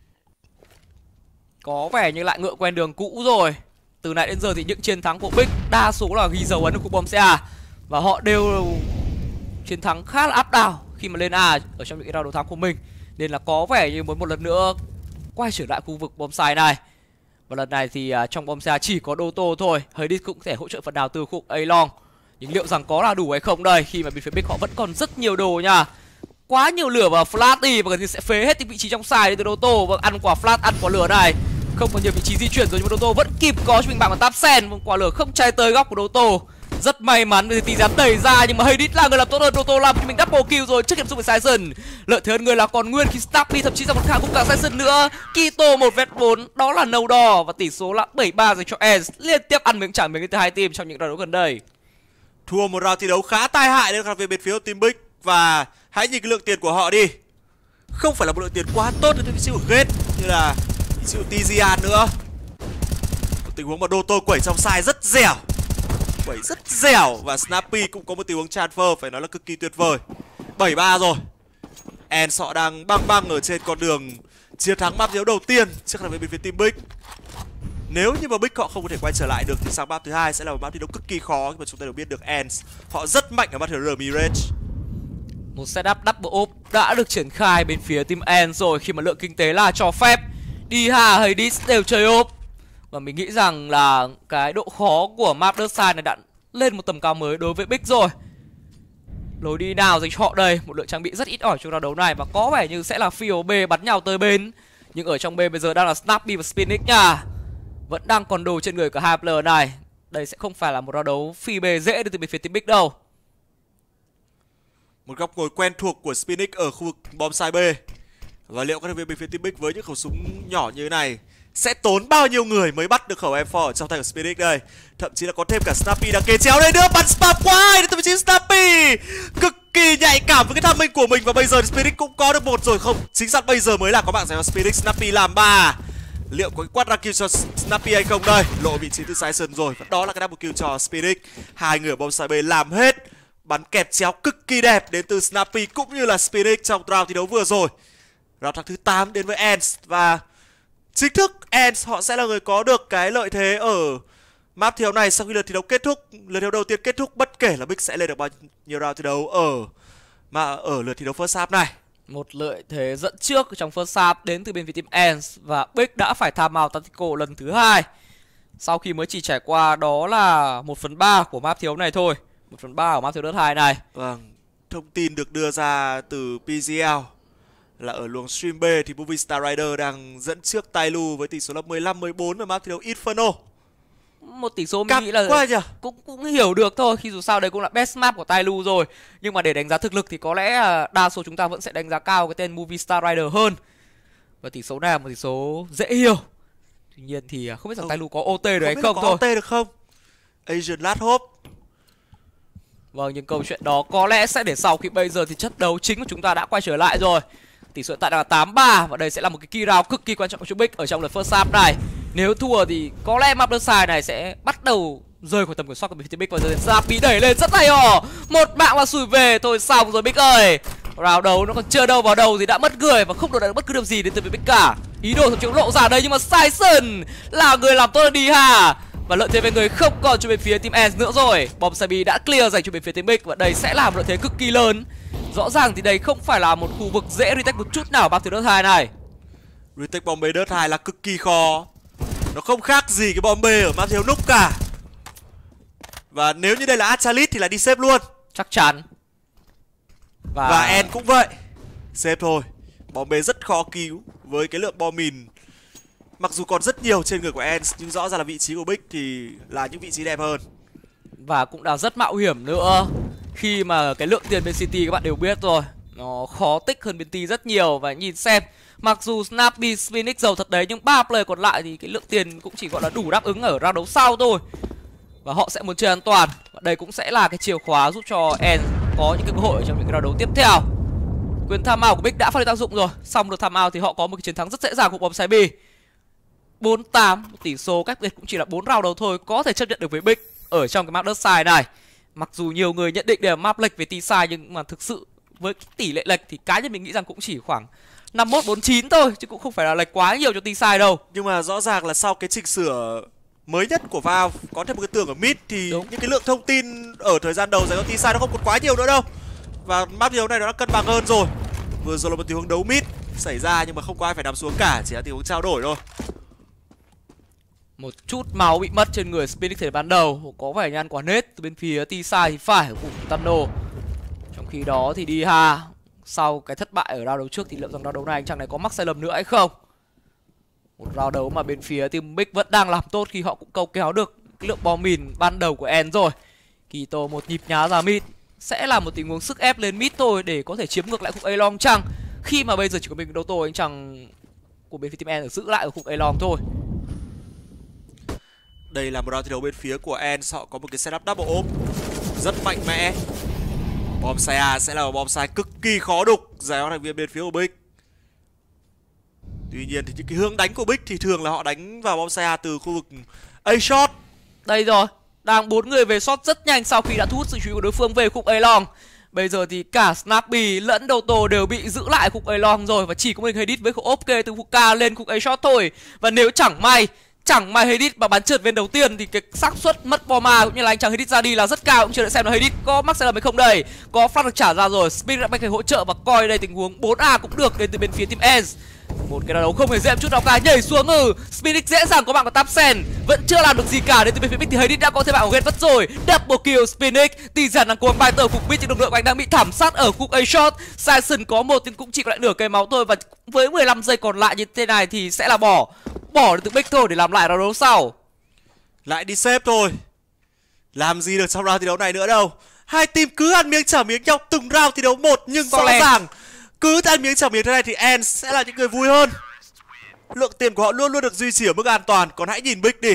Có vẻ như lại ngựa quen đường cũ rồi. Từ nãy đến giờ thì những chiến thắng của Big đa số là ghi dấu ấn ở khu bom CA. Và họ đều chiến thắng khá là áp đảo khi mà lên A ở trong những cái round đấu thắng của mình. Nên là có vẻ như muốn một lần nữa quay trở lại khu vực bom side này. Và lần này thì trong bom CA chỉ có Doto thôi. Hades cũng thể hỗ trợ phần nào từ khu A-long. Nhưng liệu rằng có là đủ hay không đây, khi mà bên phía Big họ vẫn còn rất nhiều đồ nha. Quá nhiều lửa vào flash đi và gần như sẽ phế hết những vị trí trong side từ Doto. Và ăn quả flash, ăn quả lửa này. Không có nhiều vị trí di chuyển rồi nhưng mà Doto vẫn kịp có cho mình bạn vào táp sen. Quả lửa không cháy tới góc của Doto. Rất may mắn vì tí dám đẩy ra nhưng mà Hades là người làm tốt hơn. Doto làm cho mình double kill rồi trước điểm xung với Sison. Lợi thế hơn người là còn nguyên khi Snappy thậm chí ra một khả cũng cả Sison nữa. Kito 1v4 đó là nâu đỏ và tỷ số là 7-3 dành cho ENCE. Liên tiếp ăn miếng trả miếng từ hai team trong những trận đấu gần đây. Thua một round thi đấu khá tai hại đến về bên phía của team Big. Và hãy nhìn cái lượng tiền của họ đi. Không phải là một lượng tiền quá tốt đến vị trí của Gate như là vị trí của Tizian nữa. Một tình huống mà Doto quẩy trong side rất dẻo. Quẩy rất dẻo. Và Snappy cũng có một tình huống transfer phải nói là cực kỳ tuyệt vời. 7-3 rồi. ENCE họ đang băng ở trên con đường chiến thắng map thi đấu đầu tiên trước là bên phía team Big. Nếu như mà Big họ không có thể quay trở lại được thì sang map thứ hai sẽ là một map thi đấu cực kỳ khó. Nhưng mà chúng ta đều biết được ENCE họ rất mạnh ở map thi đấu Mirage. Một setup double op đã được triển khai bên phía team ENCE rồi, khi mà lượng kinh tế là cho phép. Diha, Hades đều chơi op. Và mình nghĩ rằng là cái độ khó của map Dark Side này đã lên một tầm cao mới đối với Big rồi. Lối đi nào dành cho họ đây? Một lượng trang bị rất ít ỏi trong round đấu này và có vẻ như sẽ là Fio B bắn nhau tới bên. Nhưng ở trong B bây giờ đang là Snappy và Spinix nha. Vẫn đang còn đồ trên người cả hai player này. Đây sẽ không phải là một round đấu phi B dễ đến từ bên phía team Big đâu. Một góc ngồi quen thuộc của Spinix ở khu vực bom side B. Và liệu các thành viên bên phía team Big với những khẩu súng nhỏ như thế này sẽ tốn bao nhiêu người mới bắt được khẩu M4 ở trong tay của Spinix đây. Thậm chí là có thêm cả Snappy đang kê chéo đây nữa. Bắn spam quá hay đến từ vị trí Snappy. Cực kỳ nhạy cảm với cái tham minh của mình. Và bây giờ Spinix cũng có được một rồi không? Chính xác bây giờ mới là có bạn giải cho Spinix. Snappy làm 3. Liệu có cái quát ra kill cho Snappy hay không đây? Lộ vị trí từ Sison rồi. Và đó là cái double kill cho Spinix. Hai người ở bom side B làm hết. Bắn kẹp chéo cực kỳ đẹp đến từ Snappy cũng như là Spinix trong round thi đấu vừa rồi. Round tháng thứ 8 đến với ENCE. Và chính thức ENCE họ sẽ là người có được cái lợi thế ở map thi đấu này sau khi lượt thi đấu kết thúc. Lượt thi đấu đầu tiên kết thúc bất kể là Big sẽ lên được bao nhiêu round thi đấu ở lượt thi đấu first half này. Một lợi thế dẫn trước trong first half đến từ bên phía team ENCE và Big đã phải tham out tactical lần thứ 2. Sau khi mới chỉ trải qua đó là 1/3 của map thi đấu này thôi. 1/3 của map thi đấu đợt 2 này. Vâng, thông tin được đưa ra từ PGL là ở luồng stream B thì Movistar Rider đang dẫn trước Tailu với tỷ số là 15-14 ở map thi đấu Inferno. Một tỷ số mình nghĩ là quá nhỉ? cũng hiểu được thôi, khi dù sao đây cũng là best map của Tailu rồi. Nhưng mà để đánh giá thực lực thì có lẽ đa số chúng ta vẫn sẽ đánh giá cao cái tên Movistar Rider hơn. Và tỷ số này là một tỷ số dễ hiểu. Tuy nhiên thì không biết rằng Tailu có OT được hay không thôi. Có OT được không? Asian Last Hope. Vâng, nhưng câu chuyện đó có lẽ sẽ để sau, khi bây giờ thì chất đấu chính của chúng ta đã quay trở lại rồi. Tỷ số hiện tại đang là 8-3 và đây sẽ là một cái key round cực kỳ quan trọng cho Big ở trong lượt first half này. Nếu thua thì có lẽ map side này sẽ bắt đầu rơi khỏi tầm kiểm soát của Big. Và giờ Snap bị đẩy lên rất hay hò. Một mạng và sủi về thôi xong rồi Big ơi. Round đấu nó còn chưa đâu vào đầu thì đã mất người và không được đạt bất cứ điều gì đến từ Big cả. Ý đồ thậm chí lộ ra đây nhưng mà Sison là người làm tốt đi ha. Và lợi thế về người không còn cho bên phía team ENCE nữa rồi. Bom Sabi đã clear dành cho bên phía team Big và đây sẽ là một lợi thế cực kỳ lớn. Rõ ràng thì đây không phải là một khu vực dễ retake một chút nào map thứ đợt 2 này. Retake bom B đợt 2 là cực kỳ khó. Nó không khác gì cái bom B ở map thiếu núc cả. Và nếu như đây là Achalit thì là đi xếp luôn. Chắc chắn. Và ENCE cũng vậy. Xếp thôi. Bom B rất khó cứu với cái lượng bom mìn. Mặc dù còn rất nhiều trên người của ENCE nhưng rõ ràng là vị trí của Big thì là những vị trí đẹp hơn. Và cũng đã rất mạo hiểm nữa. Khi mà cái lượng tiền bên City các bạn đều biết rồi, nó khó tích hơn bên T rất nhiều. Và nhìn xem, mặc dù Snappy, Spinix giàu thật đấy, nhưng 3 player còn lại thì cái lượng tiền cũng chỉ gọi là đủ đáp ứng ở round đấu sau thôi. Và họ sẽ muốn chơi an toàn. Và đây cũng sẽ là cái chìa khóa giúp cho ENCE có những cái cơ hội trong những cái round đấu tiếp theo. Quyền time out của Big đã phát huy tác dụng rồi. Xong được time out thì họ có một cái chiến thắng rất dễ dàng của bóng B. 4-8, tỷ số cách biệt cũng chỉ là 4 round đầu thôi, có thể chấp nhận được với Big ở trong cái map đất side này. Mặc dù nhiều người nhận định đều là map lệch về T-side, nhưng mà thực sự với tỷ lệ lệch thì cá nhân mình nghĩ rằng cũng chỉ khoảng 51-49 thôi, chứ cũng không phải là lệch quá nhiều cho T-side đâu. Nhưng mà rõ ràng là sau cái chỉnh sửa mới nhất của Valve có thêm một cái tường ở mid thì Đúng. những cái lượng thông tin ở thời gian đầu dành cho T-side nó không còn quá nhiều nữa đâu. Và map thi đấu này nó đã cân bằng hơn rồi. Vừa rồi là một tình huống đấu mid xảy ra nhưng mà không có ai phải nằm xuống cả, chỉ là tình huống trao đổi thôi. Một chút máu bị mất trên người Spinix thời ban đầu, có vẻ như ăn quả nết từ bên phía T-side thì phải của Tano. Trong khi đó thì Diha sau cái thất bại ở round đấu trước thì liệu rằng round đấu này anh chàng này có mắc sai lầm nữa hay không? Một round đấu mà bên phía team Big vẫn đang làm tốt khi họ cũng câu kéo được cái lượng bom mìn ban đầu của ENCE rồi. Kito một nhịp nhá ra mid sẽ là một tình huống sức ép lên mid thôi để có thể chiếm ngược lại khúc A long chăng, khi mà bây giờ chỉ có mình Doto anh chàng của bên phía team ENCE giữ lại ở khúc A long thôi. Đây là một round thi đấu bên phía của ENCE, họ có một cái setup double ốp rất mạnh mẽ. Bom A sẽ là một bom sai cực kỳ khó đục giải hóa thành viên bên phía của Big. Tuy nhiên thì những cái hướng đánh của Big thì thường là họ đánh vào bom A từ khu vực A shot. Đây rồi, đang 4 người về shot rất nhanh sau khi đã thu hút sự chú ý của đối phương về khúc A long. Bây giờ thì cả Snappy lẫn Doto đều bị giữ lại khúc A long rồi, và chỉ có mình Hadid với khúc ốp kê từ khúc K lên khúc A shot thôi. Và nếu chẳng may Hadid mà bắn trượt viên đầu tiên thì cái xác suất mất bomba cũng như là anh chàng Hadid ra đi là rất cao. Cũng chưa đợi xem là Hadid có mắc sai lầm hay không đây. Có flash được trả ra rồi, Spin đã phải hỗ trợ và coi đây tình huống 4A cũng được đến từ bên phía team ENCE. Một cái đấu không hề dễ chút nào cả, nhảy xuống Spinix dễ dàng có bạn của Tapsen, vẫn chưa làm được gì cả. Đến từ bên phía Big thì Hadid đã có thêm bạn của Ghét rồi, double kill Spinix. Tỷ giá đang cố gắng bài tờ phục Big, nhưng lực lượng của anh đang bị thảm sát ở khúc A shot. Sison có một nhưng cũng chỉ còn lại nửa cây máu thôi, và với 15 giây còn lại như thế này thì sẽ là bỏ đến từ Big thôi để làm lại round đấu sau. Lại đi xếp thôi, làm gì được trong round thi đấu này nữa đâu. Hai team cứ ăn miếng trả miếng nhau từng round thi đấu một, nhưng rõ ràng cứ ăn miếng trả miếng thế này thì ENCE sẽ là những người vui hơn. Lượng tiền của họ luôn luôn được duy trì ở mức an toàn. Còn hãy nhìn Big đi,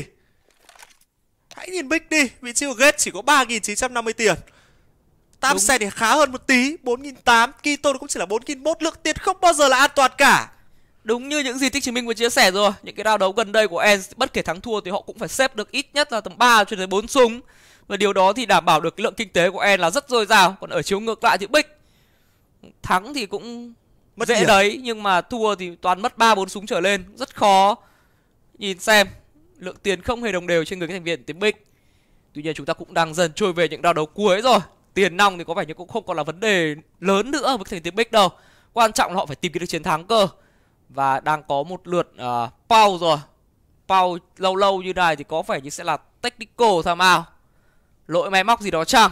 vị trí của Gate chỉ có 3.950 tiền. Tapsen thì khá hơn một tí, 4.800. Kito cũng chỉ là 4.100. Lượng tiền không bao giờ là an toàn cả. Đúng như những gì Tích Chứng Minh vừa chia sẻ rồi, những cái round đấu gần đây của ENCE bất kể thắng thua thì họ cũng phải xếp được ít nhất là tầm 3 cho đến 4 súng. Và điều đó thì đảm bảo được lượng kinh tế của ENCE là rất dồi dào. Còn ở chiếu ngược lại thì Big thắng thì cũng mất dễ đấy, nhưng mà thua thì toàn mất 3-4 súng trở lên, rất khó. Nhìn xem, lượng tiền không hề đồng đều trên người các thành viên team Big. Tuy nhiên chúng ta cũng đang dần trôi về những round đấu cuối rồi. Tiền nong thì có vẻ như cũng không còn là vấn đề lớn nữa với thành team Big đâu. Quan trọng là họ phải tìm kiếm được chiến thắng cơ. Và đang có một lượt pause rồi. Pause lâu như này thì có vẻ như sẽ là technical time out. Lỗi máy móc gì đó chăng?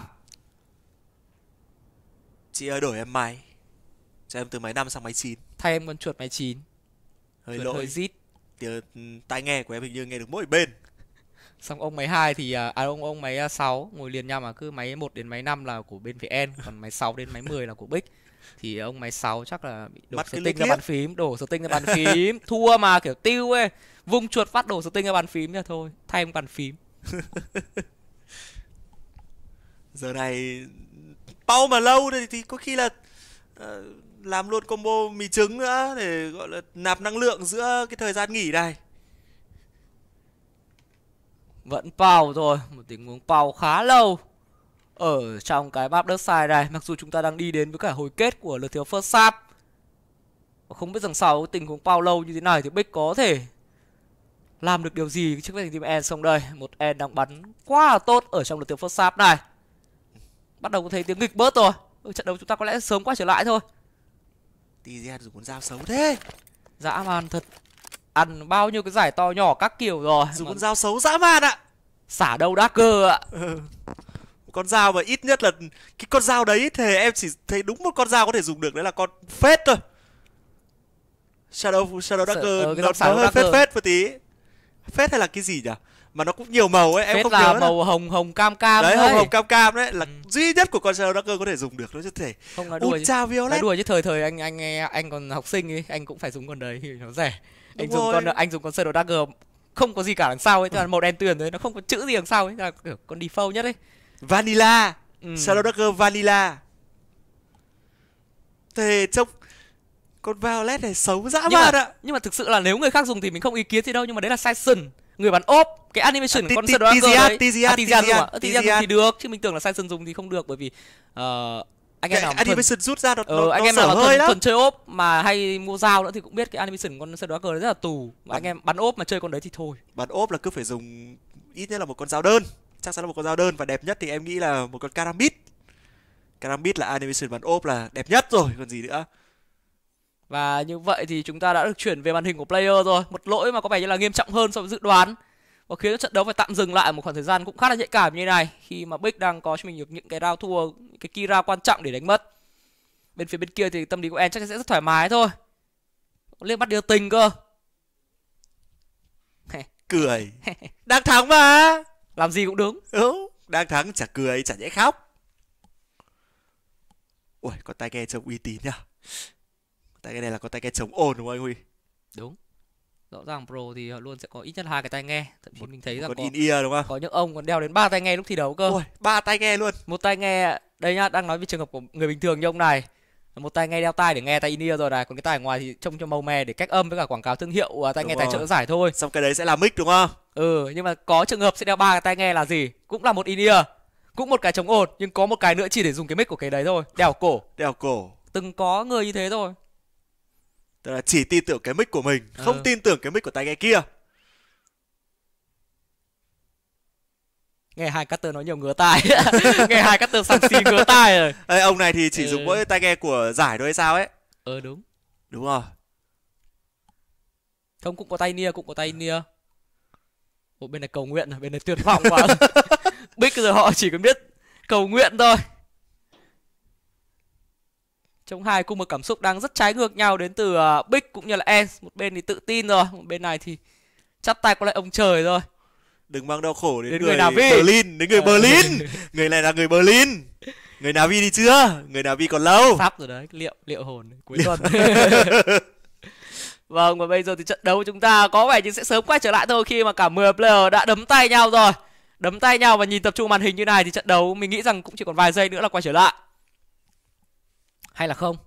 Chị ơi đổi em máy, cho em từ máy 5 sang máy 9. Thay em con chuột máy 9. Hơi chuột lỗi, hơi rít. Tai nghe của em hình như nghe được mỗi bên. Xong ông máy 2 thì ông máy 6 ngồi liền nhau, mà cứ máy 1 đến máy 5 là của bên phía ENCE, còn máy 6 đến máy 10 là của Big. Thì ông máy 6 chắc là bị đổ setting ra bàn phím, thua mà kiểu tiêu ấy, vung chuột phát đổ setting ra bàn phím là thôi, thay một bàn phím. Giờ này pau mà lâu thì có khi là làm luôn combo mì trứng nữa để gọi là nạp năng lượng giữa cái thời gian nghỉ này. Vẫn pau rồi, một tình huống pau khá lâu ở trong cái map đất side này. Mặc dù chúng ta đang đi đến với cả hồi kết của lượt thiếu first half, không biết rằng sau tình huống pau lâu như thế này thì Big có thể làm được điều gì trước team ENCE không đây. Một ENCE đang bắn quá là tốt ở trong lượt thiếu first half này. Bắt đầu có thấy tiếng nghịch bớt rồi. Trận đấu chúng ta có lẽ sớm quay trở lại thôi. TGN dùng con dao xấu thế, dã man thật. Ăn bao nhiêu cái giải to nhỏ các kiểu rồi, dùng con dao xấu dã man ạ. Xả đâu Dagger ạ. Con dao mà ít nhất là cái con dao đấy thì em chỉ thấy đúng một con dao có thể dùng được, đấy là con phết thôi. Shadow Dagger nó hơi phết một tí. Phết hay là cái gì nhỉ? Mà nó cũng nhiều màu ấy, em phết không là nhớ màu hồng cam đấy. Hồng cam đấy là duy nhất của con Shadow Dagger có thể dùng được, nó chưa thể. Không nói đùa Ultra Violet. Nói đùa chứ thời anh còn học sinh ấy, anh cũng phải dùng con đấy thì nó rẻ. Anh dùng con Shadow Dagger không có gì cả đằng sau ấy, tức là màu đen tuyền đấy, nó không có chữ gì đằng sau ấy, là kiểu con default nhất ấy. Vanilla. Shadow Dagger Vanilla. Thế trông con Violet này xấu dã man ạ. Nhưng mà thực sự là nếu người khác dùng thì mình không ý kiến gì đâu. Nhưng mà đấy là Syson, người bắn ốp. Cái animation của con Shadow Dagger đấy. Tizian dùng thì được. Chứ mình tưởng là Syson dùng thì không được. Bởi vì anh em nào animation rút ra nó anh em nào hơi lắm. thuần chơi ốp mà hay mua dao nữa thì cũng biết cái animation của con Shadow Dagger rất là tù. Anh em bắn ốp mà chơi con đấy thì thôi. Bắn ốp là cứ phải dùng ít nhất là một con dao đơn. Chắc chắn là một con dao đơn. Và đẹp nhất thì em nghĩ là một con Karambit. Karambit là animation bắn ốp là đẹp nhất rồi, còn gì nữa. Và như vậy thì chúng ta đã được chuyển về màn hình của player rồi. Một lỗi mà có vẻ như là nghiêm trọng hơn so với dự đoán, và khiến cho trận đấu phải tạm dừng lại một khoảng thời gian cũng khá là nhạy cảm như này, khi mà Big đang có cho mình được những cái round thua, cái key round quan trọng để đánh mất. Bên phía bên kia thì tâm lý của En chắc chắn sẽ rất thoải mái thôi. Liếc mắt đưa tình cơ. Cười. Đang thắng mà. Làm gì cũng đúng. Đang thắng chả cười chả nhẽ khóc. Ui, con tai nghe trông uy tín nhá. Tai nghe này là con tai nghe chống ồn đúng không anh Huy? Đúng. Rõ ràng Pro thì luôn sẽ có ít nhất 2 cái tai nghe. Thậm chí mình thấy rằng có in-ear đúng không? Có những ông còn đeo đến 3 tai nghe lúc thi đấu cơ. Ui, 3 tai nghe luôn. Một tai nghe, đây nhá, đang nói về trường hợp của người bình thường như ông này. Một tai nghe đeo tai để nghe tai in-ear rồi này, còn cái tai ở ngoài thì trông cho màu mè để cách âm với cả quảng cáo thương hiệu tai nghe tài trợ giải thôi. Xong cái đấy sẽ là mic đúng không? Nhưng mà có trường hợp sẽ đeo 3 cái tai nghe là gì? Cũng là một in-ear, cũng một cái chống ồn, nhưng có một cái nữa chỉ để dùng cái mic của cái đấy thôi, đeo cổ. Đeo cổ. Từng có người như thế thôi. Tức là chỉ tin tưởng cái mic của mình, không tin tưởng cái mic của tai nghe kia. Nghe hai cutter nói nhiều ngứa tai. Nghe hai cutter sằng xì ngứa tai rồi. Ê, ông này thì chỉ dùng mỗi tai nghe của giải thôi hay sao ấy? Đúng. Đúng rồi. Không, cũng có tai in-ear, cũng có tai in-ear. Ủa, bên này cầu nguyện, bên này tuyệt vọng quá. Big giờ họ chỉ cần biết cầu nguyện thôi. Trong hai cung bậc cảm xúc đang rất trái ngược nhau đến từ Big cũng như là Ens. Một bên thì tự tin rồi, một bên này thì chắp tay có lại ông trời rồi. Đừng mang đau khổ đến người Berlin, đến người Berlin. Người này là người Berlin. Người Navi đi chưa? Người Navi còn lâu. Sắp rồi đấy, liệu hồn cuối tuần. Vâng, và bây giờ thì trận đấu của chúng ta có vẻ như sẽ sớm quay trở lại thôi, khi mà cả 10 player đã đấm tay nhau rồi. Đấm tay nhau và nhìn tập trung màn hình như này thì trận đấu mình nghĩ rằng cũng chỉ còn vài giây nữa là quay trở lại. Hay là không?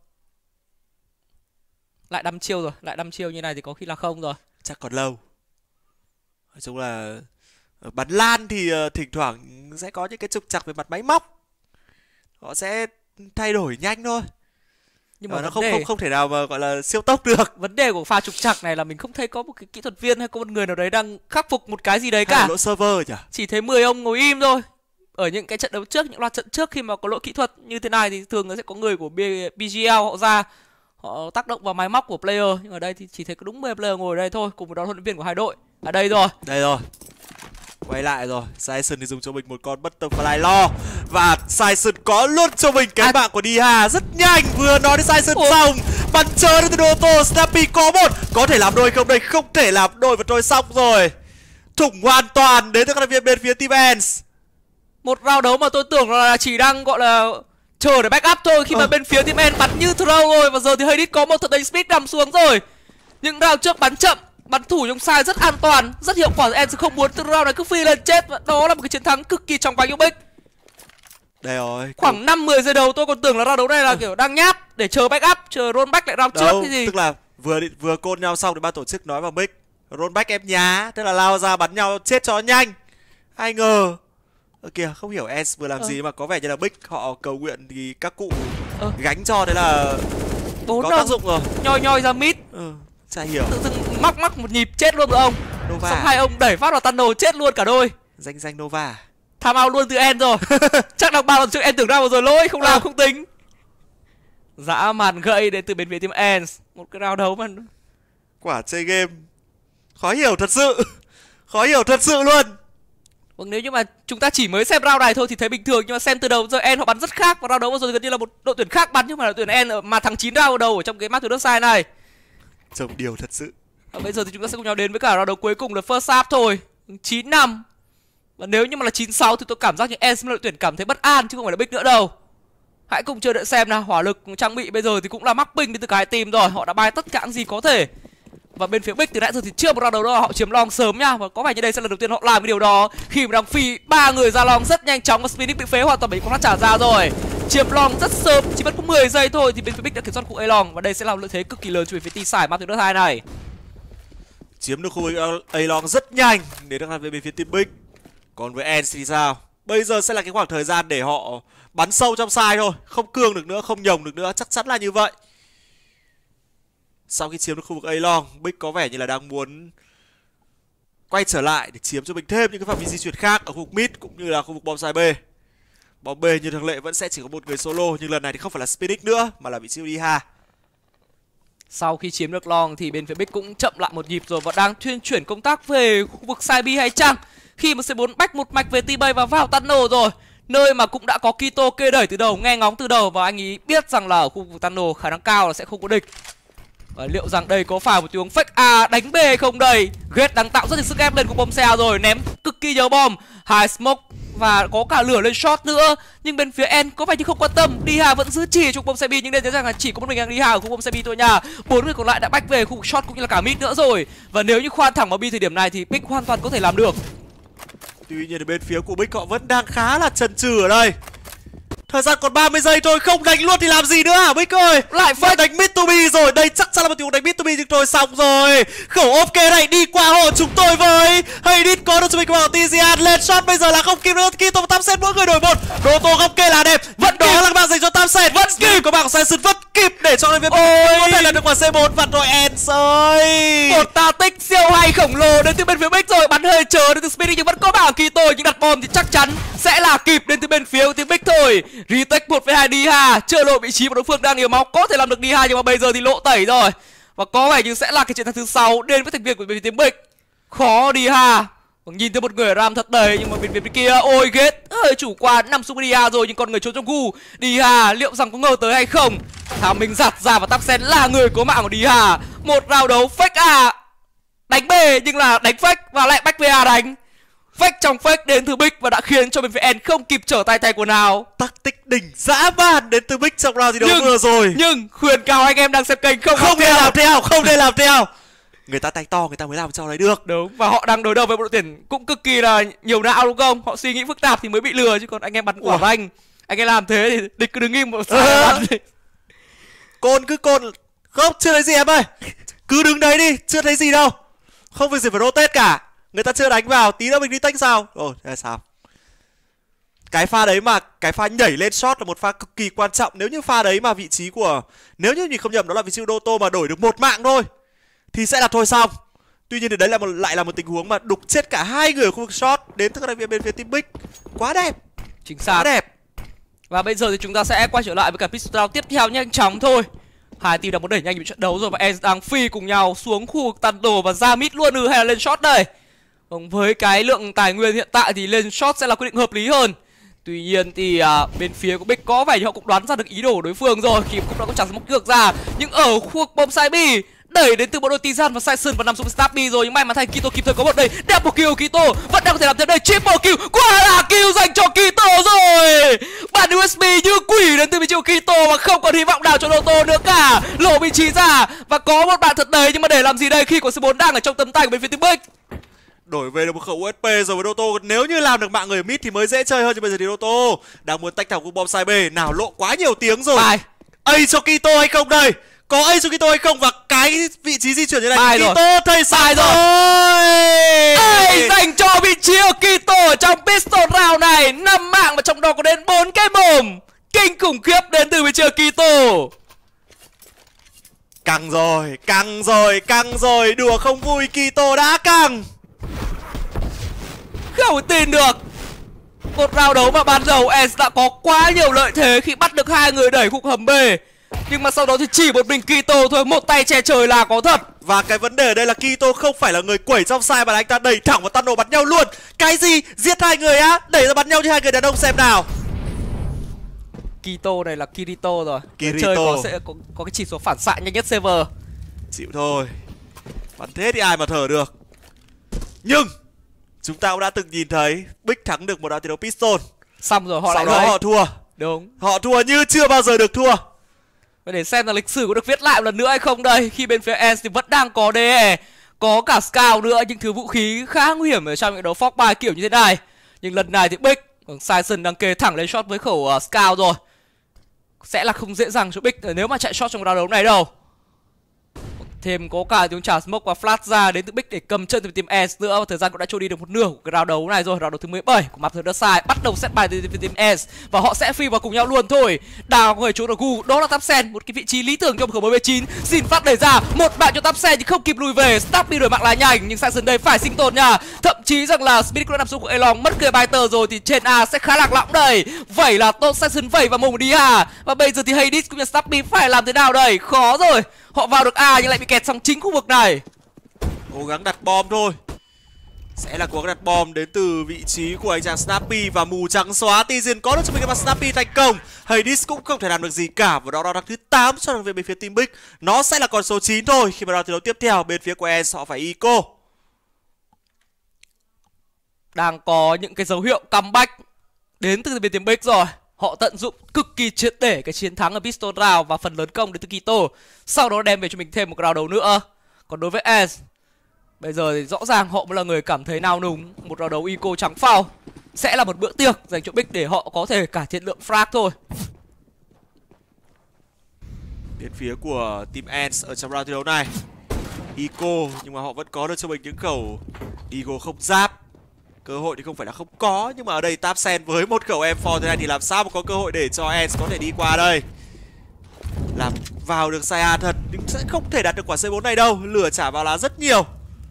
Lại đăm chiêu rồi, lại đăm chiêu như này thì có khi là không rồi. Chắc còn lâu. Nói chung là bắn lan thì thỉnh thoảng sẽ có những cái trục trặc về mặt máy móc. Họ sẽ thay đổi nhanh thôi. Nhưng mà nó không thể nào mà gọi là siêu tốc được. Vấn đề của pha trục trặc này là mình không thấy có một cái kỹ thuật viên hay có một người nào đấy đang khắc phục một cái gì đấy cả. Lỗi server nhỉ? Chỉ thấy 10 ông ngồi im thôi. Ở những cái trận đấu trước, những loạt trận trước khi mà có lỗi kỹ thuật như thế này thì thường nó sẽ có người của BGL họ ra, họ tác động vào máy móc của player. Nhưng ở đây thì chỉ thấy có đúng 10 player ngồi ở đây thôi, cùng với đó huấn luyện viên của hai đội. Ở đây rồi. Đây rồi. Quay lại rồi. Syson thì dùng cho mình một con Butterfly Law. Và Syson có luôn cho mình cái mạng của Diha rất nhanh. Vừa nói đến Syson xong, bắn chờ đến từ Otto. Snappy có một. Có thể làm đôi không đây? Không thể làm đôi và trôi xong rồi. Thủng hoàn toàn đến từ các thành viên bên phía Team Ens. Một round đấu mà tôi tưởng là chỉ đang gọi là chờ để back up thôi, khi mà bên phía Team N bắn như throw rồi. Và giờ thì Hades có một thật đánh speed nằm xuống rồi. Nhưng round trước bắn chậm, bắn thủ trong sai rất an toàn, rất hiệu quả. N không muốn từ round này cứ phi lên chết. Và đó là một cái chiến thắng cực kỳ trong vánh của Big. Đây rồi. Khoảng 5-10 giây đầu tôi còn tưởng là round đấu này là kiểu đang nháp để chờ back up, chờ rollback lại round trước cái gì. Tức là vừa côn nhau xong thì ban tổ chức nói vào mic rollback em nhá, tức là lao ra bắn nhau chết cho nhanh. Ai ngờ kìa, không hiểu S vừa làm gì mà có vẻ như là Big họ cầu nguyện thì các cụ gánh cho, thế là 4 có tác dụng rồi. Nhoi ra mid. Chả hiểu. Tự dưng mắc một nhịp chết luôn rồi ông. Nova. Xong hai ông đẩy phát vào tunnel chết luôn cả đôi. Danh Nova. Tham out luôn từ En rồi. Chắc là 3 lần trước En tưởng ra vừa rồi lỗi, không làm không tính. Dã màn gậy đến từ bên phía team Ens. Một cái round đấu mà quả chơi game khó hiểu thật sự. Khó hiểu thật sự luôn. Vâng, nếu như mà chúng ta chỉ mới xem round này thôi thì thấy bình thường, nhưng mà xem từ đầu giờ En họ bắn rất khác, và round đấu vừa rồi gần như là một đội tuyển khác bắn, nhưng mà đội tuyển En mà thắng 9 round đầu ở trong cái map từ đất sai này. Trông điều thật sự. Và bây giờ thì chúng ta sẽ cùng nhau đến với cả round đấu cuối cùng là first half thôi. 9-5. Và nếu như mà là 9-6 thì tôi cảm giác như En là đội tuyển cảm thấy bất an chứ không phải là Big nữa đâu. Hãy cùng chờ đợi xem nào. Hỏa lực trang bị bây giờ thì cũng là mắc ping đến từ cái team rồi. Họ đã buy tất cả những gì có thể. Và bên phía Big từ nãy giờ thì chưa một round đầu đó họ chiếm long sớm nha. Và có vẻ như đây sẽ là lần đầu tiên họ làm cái điều đó khi mà đang phi ba người ra long rất nhanh chóng và Spinix bị phế hoàn toàn, bị con trả ra rồi. Chiếm long rất sớm, chỉ mất có 10 giây thôi thì bên phía Big đã kiểm soát khu A long và đây sẽ là lợi thế cực kỳ lớn cho bên phía T-Side map từ đất 2 này. Chiếm được khu vực A long rất nhanh để được về bên phía team Big. Còn với ENCE thì sao? Bây giờ sẽ là cái khoảng thời gian để họ bắn sâu trong side thôi, không cương được nữa, không nhồng được nữa, chắc chắn là như vậy. Sau khi chiếm được khu vực A long, Big có vẻ như là đang muốn quay trở lại để chiếm cho mình thêm những cái phạm vi di chuyển khác ở khu vực mid cũng như là khu vực bom side B. Bom B như thường lệ vẫn sẽ chỉ có một người solo, nhưng lần này thì không phải là Spinix nữa mà là vị trí Udiha. Sau khi chiếm được long thì bên phía Big cũng chậm lại một nhịp rồi và đang thuyên chuyển công tác về khu vực side B hay chăng? Khi mà C4 bách một mạch về T-Bay và vào tunnel rồi, nơi mà cũng đã có Kito kê đẩy từ đầu, nghe ngóng từ đầu và anh ấy biết rằng là ở khu vực tunnel khả năng cao là sẽ không có địch. Và liệu rằng đây có phải một tiếng fake A đánh B hay không đây? Ghét đang tạo rất nhiều sức ép lên của bom xe rồi, ném cực kỳ nhiều bom, high smoke và có cả lửa lên shot nữa. Nhưng bên phía N có vẻ như không quan tâm, Diha vẫn giữ chỉ trong bom xe B, nhưng đây thấy rằng là chỉ có một mình đang Diha ở khu bom xe B thôi nha. 4 người còn lại đã bách về khu vực shot cũng như là cả mid nữa rồi. Và nếu như khoan thẳng vào B thời điểm này thì Big hoàn toàn có thể làm được. Tuy nhiên ở bên phía của Big họ vẫn đang khá là chần chừ ở đây. Thời gian còn 30 giây thôi, không đánh luôn thì làm gì nữa hả Big ơi? Lại phải đánh mid to be rồi, đây chắc chắn là một tình huống đánh mid to be nhưng thôi xong rồi. Khẩu ok này đi qua hộ chúng tôi với Hades có được cho mình vào Tizian lên shot, bây giờ là không kịp nữa. Kito và Tamsen mỗi người đổi một. Roto không kê là đẹp, vẫn đó là bạn dành cho Tamsen, vẫn kịp có bạn Samson vẫn kịp để cho viên có thể là được quả C4 và rồi ENCE ơi. Một ta tích siêu hay khổng lồ đến từ bên phía Big rồi, bắn hơi chờ đến từ Spinix nhưng vẫn có bảo Kito, nhưng đặt bom thì chắc chắn sẽ là kịp đến từ bên phía của team Big thôi. Retake 1,2 Diha, chưa lộ vị trí mà đối phương đang nhiều máu, có thể làm được Diha nhưng mà bây giờ thì lộ tẩy rồi. Và có vẻ như sẽ là cái chiến thắng thứ 6 đến với thành viên của bên phía team Big. Khó Diha. Nhìn thấy một người ở ram thật đầy nhưng mà bên phía kia ôi ghét hơi chủ quan nằm xuống Diha rồi, nhưng con người trốn trong gu. Diha liệu rằng có ngờ tới hay không? Thảo Minh giặt ra và Tapsen là người có mạng của Diha. Một round đấu fake A đánh B nhưng là đánh fake và lại bách VA đánh. Fake trong fake đến từ Big và đã khiến cho bên phía N không kịp trở tay thay quần áo. Tactic đỉnh dã man đến từ Big trong round thi đấu vừa rồi. Nhưng khuyên cáo anh em đang xem kênh không nên làm theo, không nên làm theo. Người ta tay to người ta mới làm cho đấy được. Đúng, và họ đang đối đầu với một đội tuyển cũng cực kỳ là nhiều não đúng không? Họ suy nghĩ phức tạp thì mới bị lừa, chứ còn anh em bắn quả của anh em làm thế thì địch cứ đứng im một Côn cứ côn. Không, chưa thấy gì em ơi. Cứ đứng đấy đi, chưa thấy gì đâu. Không việc gì phải rotate cả. Người ta chưa đánh vào, tí nữa mình đi tách sao. Ồ, thế là sao? Cái pha đấy mà, cái pha nhảy lên shot là một pha cực kỳ quan trọng. Nếu như pha đấy mà vị trí của, nếu như mình không nhầm đó là vị trí của Doto mà đổi được một mạng thôi thì sẽ là thôi xong. Tuy nhiên thì đấy là lại là một tình huống mà đục chết cả hai người khu vực shot đến từ các thành viên bên phía team Big. Quá đẹp. Chính xác. Quá đẹp. Và bây giờ thì chúng ta sẽ quay trở lại với cả pistol round tiếp theo nhanh chóng thôi. Hai team đang muốn đẩy nhanh những trận đấu rồi và ENCE đang phi cùng nhau xuống khu vực tàn đổ và ra mid luôn hay là lên shot đây. Với cái lượng tài nguyên hiện tại thì lên shot sẽ là quyết định hợp lý hơn. Tuy nhiên thì bên phía của Big có vẻ như họ cũng đoán ra được ý đồ của đối phương rồi khi cũng đã có chẳng smoke ngược ra. Nhưng ở khu vực bom side B đẩy đến từ bộ đôi Tizan và Sison và nằm xuống Stab B rồi, nhưng may mắn thay Kito kịp thời có một đây double kill. Kito vẫn đang có thể làm thêm đây, triple kill, quả là kill dành cho Kito rồi. Bản USB như quỷ đến từ vị trí của Kito và không còn hy vọng nào cho Doto nữa cả. Lộ vị trí ra và có một bạn thật đầy, nhưng mà để làm gì đây khi có C4 đang ở trong tầm tay của bên phía team Big. Đổi về được một khẩu USP rồi với Doto. Nếu như làm được mạng người mid thì mới dễ chơi hơn, nhưng bây giờ thì Doto đang muốn tách thẳng khu bom side B. Nào lộ quá nhiều tiếng rồi. A cho Kito hay không đây? Có A cho Kito hay không? Và cái vị trí di chuyển như này Kito thấy sai rồi. A dành cho vị trí của Kito ở trong pistol round này. 5 mạng và trong đó có đến 4 cái mồm. Kinh khủng khiếp đến từ vị trí của Kito. Căng rồi, căng rồi, căng rồi. Đùa không vui, Kito đã căng. Không tin được. Một round đấu mà ban đầu ENCE đã có quá nhiều lợi thế khi bắt được hai người đẩy khúc hầm B. Nhưng mà sau đó thì chỉ một mình Kito thôi, một tay che trời là có thật. Và cái vấn đề ở đây là Kito không phải là người quẩy trong sai mà anh ta đẩy thẳng vào tunnel bắn nhau luôn. Cái gì? Giết hai người á? Đẩy ra bắn nhau như hai người đàn ông xem nào. Kito này là Kirito rồi. Kirito chơi sẽ có cái chỉ số phản xạ nhanh nhất server. Chịu thôi. Bắn thế thì ai mà thở được. Nhưng chúng ta cũng đã từng nhìn thấy Big thắng được một round thi đấu pistol. Xong rồi họ sau lại đó họ thua. Đúng. Họ thua như chưa bao giờ được thua. Và để xem là lịch sử có được viết lại một lần nữa hay không đây. Khi bên phía ENCE thì vẫn đang có DE, có cả Scout nữa, những thứ vũ khí khá nguy hiểm ở trong những đấu Fox 3 kiểu như thế này. Nhưng lần này thì Big, Sison đang kê thẳng lên shot với khẩu Scout rồi. Sẽ là không dễ dàng cho Big nếu mà chạy shot trong round đấu này đâu. Thêm có cả tiếng trả smoke và flash ra đến từ Big để cầm chân từ team ENCE nữa. Và thời gian cũng đã trôi đi được một nửa của cái round đấu này rồi. Round đấu thứ 17 của map The Side bắt đầu set bài từ team ENCE và họ sẽ phi vào cùng nhau luôn thôi. Đào người trốn ở gu, đó là Tapsen, một cái vị trí lý tưởng cho khẩu MB9. Xin phát đẩy ra, một bạn cho Tapsen thì không kịp lùi về. Stappy đổi mạng lại nhanh nhưng Sison đây phải sinh tồn nha. Thậm chí rằng là Spirit cũng nằm xuống của Elong mất cái Biter rồi thì trên A sẽ khá lạc lõng đây. Vậy là tốt Sison vẩy vào mồm đi hà. Và bây giờ thì Hades cũng như Stappy phải làm thế nào đây? Khó rồi. Họ vào được A nhưng lại bị kẹt trong chính khu vực này. Cố gắng đặt bom thôi. Sẽ là cố gắng đặt bom đến từ vị trí của anh chàng Snappy và mù trắng xóa. Tizian có được cho mình cái mặt Snappy thành công. Hades cũng không thể làm được gì cả. Và đó là thứ 8 cho về bên phía team Big. Nó sẽ là con số 9 thôi. Khi mà round thi đấu tiếp theo bên phía của ENCE họ phải eco. Đang có những cái dấu hiệu comeback đến từ bên team Big rồi. Họ tận dụng cực kỳ triệt để cái chiến thắng ở Pistol Round và phần lớn công đến từ Kito. Sau đó đem về cho mình thêm một round đấu nữa. Còn đối với ENCE, bây giờ thì rõ ràng họ mới là người cảm thấy nao núng. Một round đấu eco trắng phao sẽ là một bữa tiệc dành cho Big để họ có thể cải thiện lượng frag thôi. Bên phía của team ENCE ở trong round thi đấu này, eco nhưng mà họ vẫn có được cho mình những khẩu Eagle không giáp. Cơ hội thì không phải là không có, nhưng mà ở đây Tapsen với một khẩu M4 thế này thì làm sao mà có cơ hội để cho ENCE có thể đi qua đây. Làm vào được sai A thật nhưng sẽ không thể đạt được quả C4 này đâu. Lửa trả vào lá rất nhiều.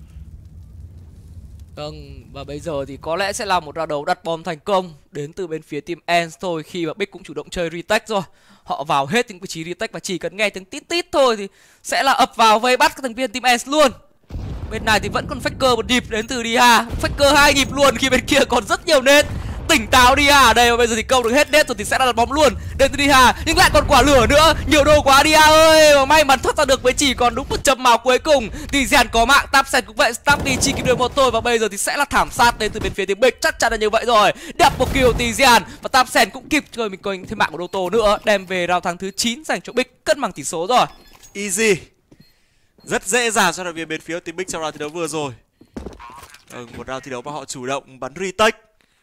Vâng, và bây giờ thì có lẽ sẽ là một round đấu đặt bom thành công đến từ bên phía team ENCE thôi, khi mà Big cũng chủ động chơi retake rồi. Họ vào hết những vị trí retake và chỉ cần nghe tiếng tít tít thôi thì sẽ là ập vào vây bắt các thành viên team ENCE luôn. Bên này thì vẫn còn Faker một nhịp đến từ Diha, Faker 2 nhịp luôn khi bên kia còn rất nhiều nết. Tỉnh táo Diha ở đây, và bây giờ thì câu được hết nết rồi thì sẽ là đặt bóng luôn đến từ Diha, nhưng lại còn quả lửa nữa, nhiều đồ quá Diha ơi, mà may mắn thoát ra được với chỉ còn đúng một chấm máu cuối cùng. Tizian có mạng, Tapsen cũng vậy, Stappy chỉ kịp được một thôi và bây giờ thì sẽ là thảm sát đến từ bên phía team Big, chắc chắn là như vậy rồi. Double kill Tizian và Tapsen cũng kịp chơi mình coi thêm mạng của Doto nữa, đem về round thắng thứ 9 dành cho Big, cân bằng tỷ số rồi. Easy. Rất dễ dàng cho đội viên bên phía team Big trong round thi đấu vừa rồi. Một round thi đấu mà họ chủ động bắn retake,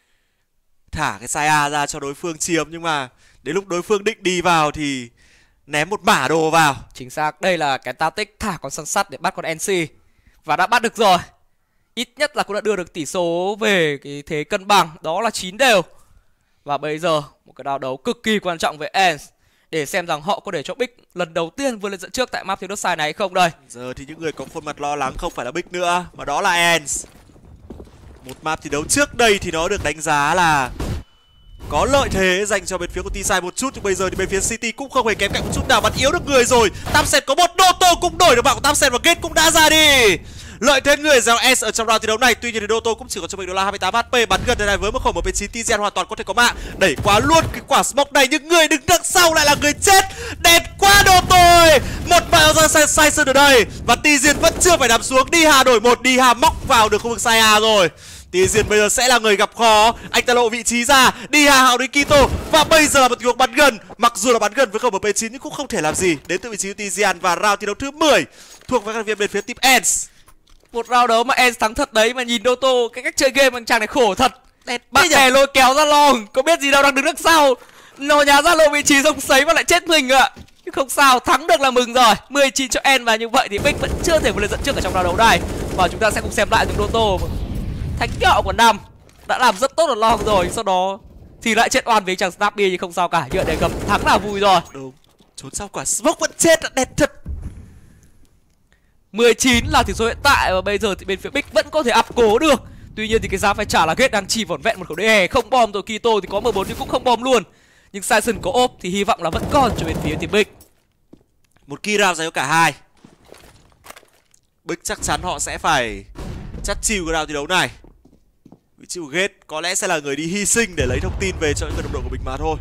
thả cái sai A ra cho đối phương chiếm, nhưng mà đến lúc đối phương định đi vào thì ném một mả đồ vào. Chính xác, đây là cái tactic thả con săn sắt để bắt con NC. Và đã bắt được rồi. Ít nhất là cũng đã đưa được tỷ số về cái thế cân bằng, đó là 9 đều. Và bây giờ một cái round đấu cực kỳ quan trọng với ENCE, để xem rằng họ có để cho Big lần đầu tiên vươn lên dẫn trước tại map The Side này hay không đây. Giờ thì những người có khuôn mặt lo lắng không phải là Big nữa, mà đó là ENCE. Một map thi đấu trước đây thì nó được đánh giá là có lợi thế dành cho bên phía của T-Side một chút, nhưng bây giờ thì bên phía City cũng không hề kém cạnh một chút nào, bắn yếu được người rồi. Tapsen có một Doto cũng đổi được mạng của Tapsen và Gate cũng đã ra đi. Lợi thế người giao ENCE ở trong round thi đấu này, tuy nhiên thì Doto cũng chỉ có cho mình đó là 28 HP, bắn gần đây này với một khẩu MP9, Tizian hoàn toàn có thể có mạng, đẩy quá luôn cái quả smoke này, nhưng người đứng đằng sau lại là người chết. Đẹp quá Doto ơi, một mạng ra Sison ở đây và Tizian vẫn chưa phải nằm xuống. Diha đổi một, Diha móc vào được khu vực sai A rồi. Tizian bây giờ sẽ là người gặp khó, anh ta lộ vị trí ra, Diha hạo đến Kito và bây giờ là một tình huống bắn gần, mặc dù là bắn gần với khẩu MP9 nhưng cũng không thể làm gì đến từ vị trí của Tizian. Và round thi đấu thứ 10 thuộc về các thành viên bên phía team ENCE. Một round đấu mà ENCE thắng thật đấy, mà nhìn Doto cái cách chơi game anh chàng này khổ thật. Bạn bè lôi kéo ra lòng, có biết gì đâu đang đứng đằng sau, nó nhá ra lộ vị trí rồng sấy mà lại chết mình ạ. Nhưng không sao, thắng được là mừng rồi. 19 cho ENCE và như vậy thì Big vẫn chưa thể vượt lên dẫn trước ở trong round đấu này. Và chúng ta sẽ cùng xem lại những Doto thánh nhọ của năm đã làm rất tốt ở long rồi, sau đó thì lại chết oan với chàng Snappy nhưng không sao cả, nhựa để cầm thắng là vui rồi. Đúng, trốn sau quả smoke vẫn chết, đẹp thật. 19 là tỷ số hiện tại và bây giờ thì bên phía Big vẫn có thể áp cố được. Tuy nhiên thì cái giá phải trả là Gate đang chỉ vỏn vẹn một khẩu DE, không bom rồi. Kito thì có M4 nhưng cũng không bom luôn. Nhưng Sison có ốp thì hy vọng là vẫn còn cho bên phía team Big. Một key round dành cho cả hai. Big chắc chắn họ sẽ phải chắt chiu cái round thi đấu này. Vị trí của Gate có lẽ sẽ là người đi hy sinh để lấy thông tin về cho những người đồng đội của mình mà thôi.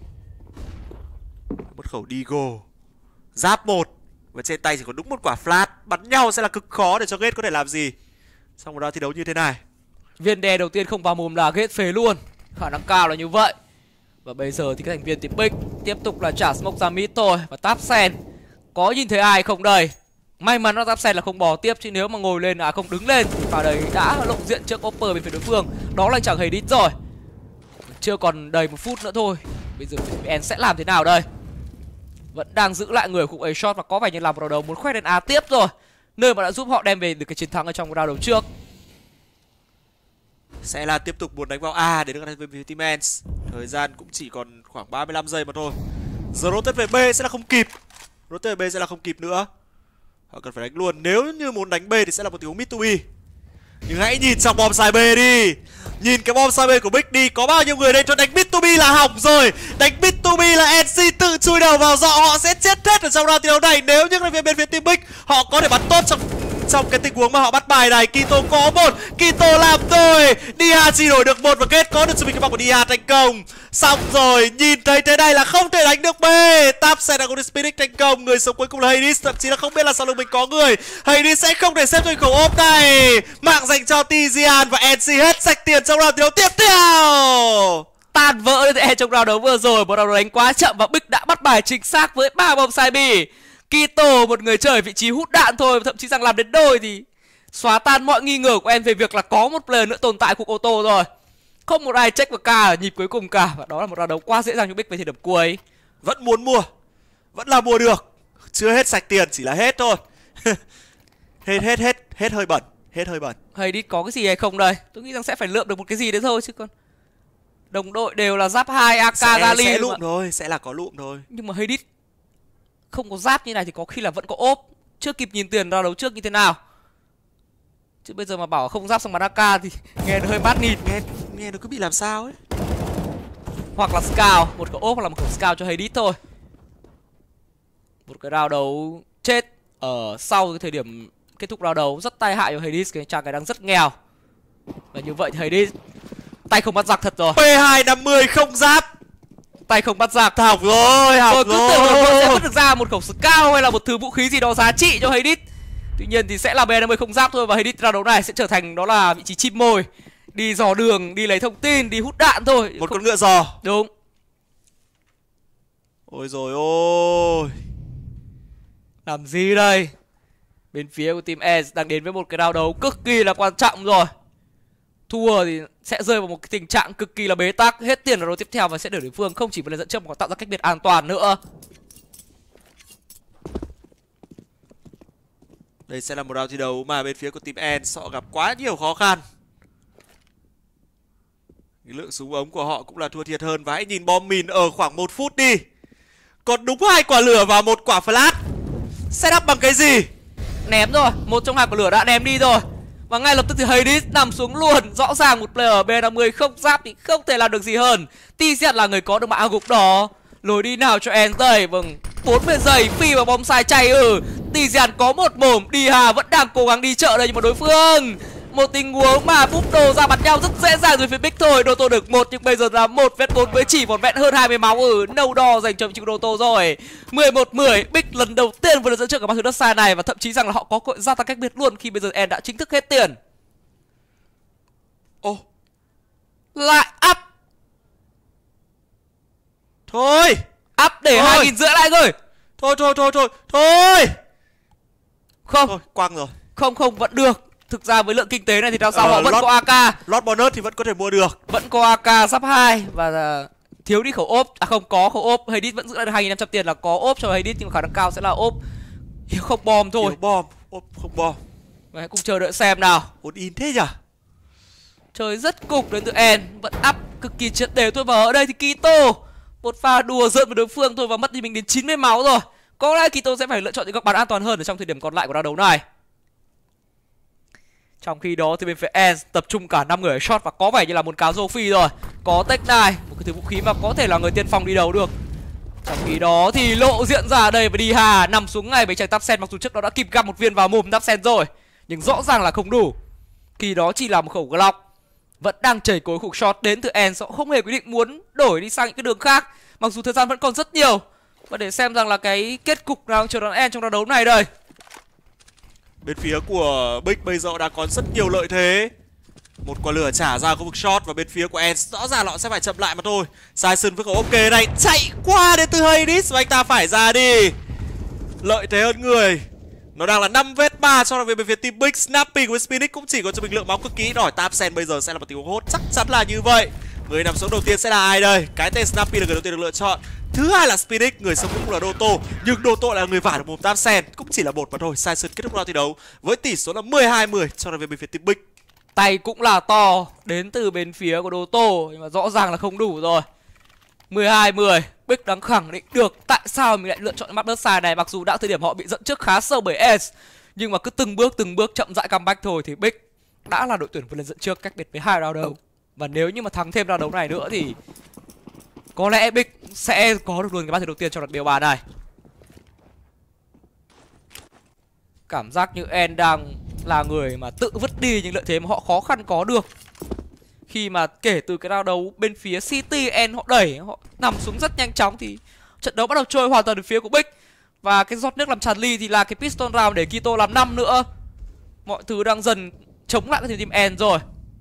Một khẩu Deagle, giáp 1 và trên tay chỉ có đúng một quả flash, bắn nhau sẽ là cực khó để cho Gate có thể làm gì trong một round thi đấu như thế này. Viên đè đầu tiên không vào mồm là Gate phế luôn, khả năng cao là như vậy. Và bây giờ thì các thành viên team Big tiếp tục là trả smoke ra mid thôi. Và Tapsen có nhìn thấy ai không đây? May mắn là Tapsen là không bò tiếp, chứ nếu mà ngồi lên không đứng lên thì pha đấy đã lộ diện trước Opper bên phía đối phương. Đó là chẳng Hades rồi. Chưa còn đầy 1 phút nữa thôi. Bây giờ En sẽ làm thế nào đây? Vẫn đang giữ lại người ở khu A-shot và có vẻ như là một round đầu muốn khoét lên A tiếp rồi, nơi mà đã giúp họ đem về được cái chiến thắng ở trong round đầu trước. Sẽ là tiếp tục muốn đánh vào A để được đánh với team Ends. Thời gian cũng chỉ còn khoảng 35 giây mà thôi. Giờ rotate về B sẽ là không kịp. Rotate về B sẽ là không kịp nữa. Họ cần phải đánh luôn. Nếu như muốn đánh B thì sẽ là một tình huống mid to B. Nhưng hãy nhìn trong bom side B đi. Nhìn cái bom side B của Big đi. Có bao nhiêu người đây cho đánh mid to B là hỏng rồi. Đánh mid to B là NC tự chui đầu vào dọ. Họ sẽ chết hết ở trong round thi đấu này. Nếu như thành viên bên phía team Big họ có thể bắn tốt trong cái tình huống mà họ bắt bài này. Kito có 1, Kito làm rồi. Diha chỉ đổi được 1 và kết có được cho mình cái bóng của Diha thành công. Xong rồi, nhìn thấy thế này là không thể đánh được B. Tapsen đã có được Spirit thành công. Người sống cuối cùng là Hades, thậm chí là không biết là sau lưng mình có người. Hades sẽ không thể xếp cho khẩu ốp này. Mạng dành cho Tizian và NC hết sạch tiền trong round thi đấu tiếp theo. Tan vỡ lên trong round đấu vừa rồi. Một round đấu đánh quá chậm và Big đã bắt bài chính xác với 3 bom side B. Kito một người chơi ở vị trí hút đạn thôi, thậm chí rằng làm đến đôi thì xóa tan mọi nghi ngờ của em về việc là có một player nữa tồn tại khu ô tô rồi. Không một ai check vào K ở nhịp cuối cùng cả. Và đó là một round đấu quá dễ dàng cho Big về thời điểm cuối. Vẫn muốn mua, vẫn là mua được. Chưa hết sạch tiền, chỉ là hết thôi. Hết hơi bẩn. Hết hơi bẩn. Hades có cái gì hay không đây? Tôi nghĩ rằng sẽ phải lượm được một cái gì đấy thôi chứ còn. Đồng đội đều là giáp 2 AK Gali. Sẽ lụm thôi, sẽ là có lụm thôi. Nhưng mà Hades không có giáp như này thì có khi là vẫn có ốp. Chưa kịp nhìn tiền round đấu trước như thế nào. Chứ bây giờ mà bảo không giáp xong bắn AK thì nghe nó hơi bát nịt. Nghe nó cứ bị làm sao ấy. Hoặc là scout, một khẩu ốp hoặc là một khẩu scout cho Hades thôi. Một cái round đấu chết ở sau cái thời điểm kết thúc round đấu rất tai hại cho Hades, cái chàng cái đang rất nghèo. Và như vậy thì Hades tay không bắt giặc thật rồi. P250 không giáp. Tay không bắt giặc. Học rồi, học rồi. Tôi cứ tưởng là sẽ mất được ra một khẩu scout hay là một thứ vũ khí gì đó giá trị cho Hades. Tuy nhiên thì sẽ là P250 không giáp thôi. Và Hades round đấu này sẽ trở thành đó là vị trí chim mồi, đi dò đường, đi lấy thông tin, đi hút đạn thôi. Một con ngựa dò. Đúng. Ôi rồi ôi. Làm gì đây? Bên phía của team Ends đang đến với một cái round đấu cực kỳ là quan trọng rồi. Thua thì sẽ rơi vào một cái tình trạng cực kỳ là bế tắc. Hết tiền ở round tiếp theo và sẽ để đối phương không chỉ một lần dẫn trước mà còn tạo ra cách biệt an toàn nữa. Đây sẽ là một round thi đấu mà bên phía của team Ends họ gặp quá nhiều khó khăn. Cái lượng súng ống của họ cũng là thua thiệt hơn. Và hãy nhìn bom mìn ở khoảng 1 phút đi. Còn đúng 2 quả lửa và 1 quả flash. Setup bằng cái gì? Ném rồi, một trong 2 quả lửa đã ném đi rồi. Và ngay lập tức thì Hades nằm xuống luôn. Rõ ràng một player B50 không giáp thì không thể làm được gì hơn. Tizian là người có được mã gục đó. Lối đi nào cho Ends đây? Vâng, 40 giây phi vào bom sai chay. Tizian có một mồm. Diha vẫn đang cố gắng đi chợ đây nhưng mà đối phương một tình huống mà búp đồ ra bắn nhau rất dễ dàng rồi phía Big thôi. Doto được 1 nhưng bây giờ là 1v4 với chỉ vỏn vẹn hơn 20 máu. Nâu đo dành cho vị trí của Doto rồi. 11-10. Big lần đầu tiên vừa được dẫn trước ở băng thứ đất sai này. Và thậm chí rằng là họ có cơ hội gia tăng cách biệt luôn khi bây giờ End đã chính thức hết tiền. Ô, lại up. thôi Up để 2.500 lại rồi. Thôi. Không. Thôi, quăng rồi. Không, vẫn được. Thực ra với lượng kinh tế này thì sao họ vẫn có AK. Lót bonus thì vẫn có thể mua được. Vẫn có AK giáp 2 và thiếu đi khẩu ốp. Không có khẩu ốp. Hades vẫn giữ lại được 2.500 tiền là có ốp cho Hades nhưng mà khả năng cao sẽ là ốp. Không bom thôi. Thiếu bom, ốp không bom. Và hãy cùng chờ đợi xem nào. Ổn in thế nhỉ? Chơi rất cục đến từ End, vẫn up cực kỳ triệt để thôi. Và ở đây thì Kito một pha đùa giỡn với đối phương thôi và mất đi mình đến 90 máu rồi. Có lẽ Kito sẽ phải lựa chọn những góc bắn an toàn hơn ở trong thời điểm còn lại của round đấu này. Trong khi đó thì bên phía Ends tập trung cả 5 người ở shot và có vẻ như là một cáo rô phi rồi. Có Tech này, một cái thứ vũ khí mà có thể là người tiên phong đi đầu được. Trong khi đó thì lộ diện ra đây và Diha nằm xuống ngay với chàng Tapsen, mặc dù trước đó đã kịp găm một viên vào mồm Tapsen rồi nhưng rõ ràng là không đủ. Khi đó chỉ là một khẩu Glock. Vẫn đang chảy cối khủng shot đến từ Ends, họ không hề quyết định muốn đổi đi sang những cái đường khác mặc dù thời gian vẫn còn rất nhiều. Và để xem rằng là cái kết cục nào chờ đón End trong trận đấu này đây. Bên phía của Big bây giờ đã có rất nhiều lợi thế. Một quả lửa trả ra khu vực short và bên phía của Ens rõ ràng họ sẽ phải chậm lại mà thôi. Syson với khẩu ok này chạy qua đến từ Hades và anh ta phải ra đi. Lợi thế hơn người. Nó đang là 5 vết 3 cho về bên phía team Big. Snappy với Spinix cũng chỉ có cho mình lượng máu cực kỳ đỏi. Tapsen bây giờ sẽ là một tình huống hốt, chắc chắn là như vậy. Người nằm xuống đầu tiên sẽ là ai đây? Cái tên Snappy là người đầu tiên được lựa chọn. Thứ hai là Spinix, người sống cũng là Doto. Nhưng Doto là người vả được mồm Tapsen, cũng chỉ là một mà thôi. Syson kết thúc round thi đấu với tỷ số là 12-10 cho về bên phía team Big. Tay cũng là to đến từ bên phía của Doto, nhưng mà rõ ràng là không đủ rồi. 12-10, Big đang khẳng định được tại sao mình lại lựa chọn map Earthside này. Mặc dù đã thời điểm họ bị dẫn trước khá sâu bởi Ace, nhưng mà cứ từng bước chậm rãi comeback thôi thì Big đã là đội tuyển vượt lên dẫn trước cách biệt với 2 round đầu. Và nếu như mà thắng thêm round đấu này nữa thì có lẽ Big sẽ có được luôn cái bàn thắng đầu tiên trong đợt BO3 này. Cảm giác như En đang là người mà tự vứt đi những lợi thế mà họ khó khăn có được. Khi mà kể từ cái round đấu bên phía City, En họ đẩy, họ nằm xuống rất nhanh chóng thì trận đấu bắt đầu trôi hoàn toàn từ phía của Big. Và cái giọt nước làm tràn ly thì là cái pistol round để Kito làm 5 nữa. Mọi thứ đang dần chống lại cái team En rồi.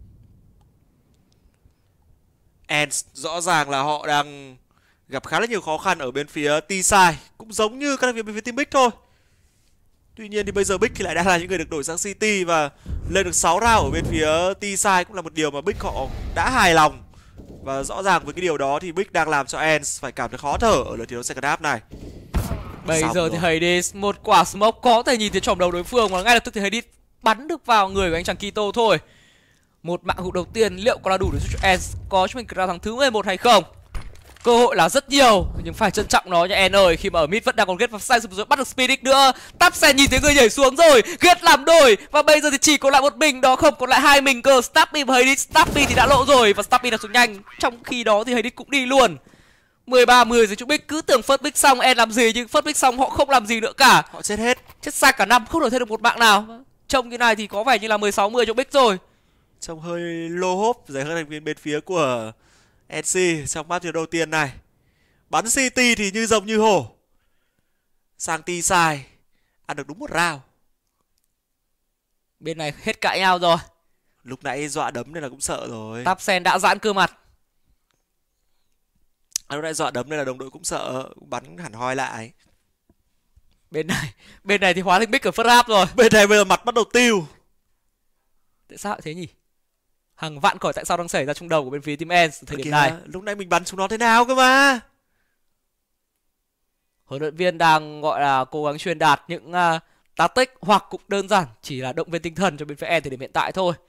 Ants rõ ràng là họ đang gặp khá là nhiều khó khăn ở bên phía T-side, cũng giống như các thành viên bên phía team Big thôi. Tuy nhiên thì bây giờ Big thì lại đang là những người được đổi sang City và lên được 6 round ở bên phía T-side cũng là một điều mà Big họ đã hài lòng. Và rõ ràng với cái điều đó thì Big đang làm cho Ants phải cảm thấy khó thở ở lượt thi đấu second half này. Bây giờ thì Hades một quả smoke có thể nhìn thấy tròm đầu đối phương và ngay lập tức thì Hades bắn được vào người của anh chàng Kito thôi. Một mạng hụt đầu tiên liệu có là đủ để giúp cho Ants có cho mình ra thắng thứ 11 hay không? Cơ hội là rất nhiều nhưng phải trân trọng nó nha En ơi, khi mà ở mid vẫn đang còn Ghét và Syson rồi bắt được Spinix nữa. Tapsen nhìn thấy người nhảy xuống rồi, Ghét làm đôi và bây giờ thì chỉ còn lại một mình đó, không còn lại hai mình cơ. Snappy và Hades, Snappy thì đã lộ rồi và Snappy đã xuống nhanh, trong khi đó thì Hades cũng đi luôn. 13-10 rồi chúng Big cứ tưởng first Big xong En làm gì nhưng first Big xong họ không làm gì nữa cả. Họ chết hết, chết sạch cả năm, không đổi thêm được một mạng nào. Trông như này thì có vẻ như là 16-10 cho Big rồi. Trông hơi low hope giải hơn thành viên bên phía của NC trong map trận đầu tiên này. Bắn City thì như rồng như hổ. Sang T-side ăn được đúng một round. Bên này hết cãi nhau rồi. Lúc nãy dọa đấm nên là cũng sợ rồi. Tapsen đã giãn cơ mặt. Lúc nãy dọa đấm nên là đồng đội cũng sợ, bắn hẳn hoi lại. Bên này thì hóa thành Big ở first half rồi. Bên này bây giờ mặt bắt đầu tiêu. Tại sao lại thế nhỉ? Hàng vạn cõi tại sao đang xảy ra trong đầu của bên phía team Ants thời điểm này. Lúc nãy mình bắn chúng nó thế nào cơ mà. Huấn luyện viên đang gọi là cố gắng truyền đạt những tactic hoặc cũng đơn giản chỉ là động viên tinh thần cho bên phía Ants thời điểm hiện tại thôi.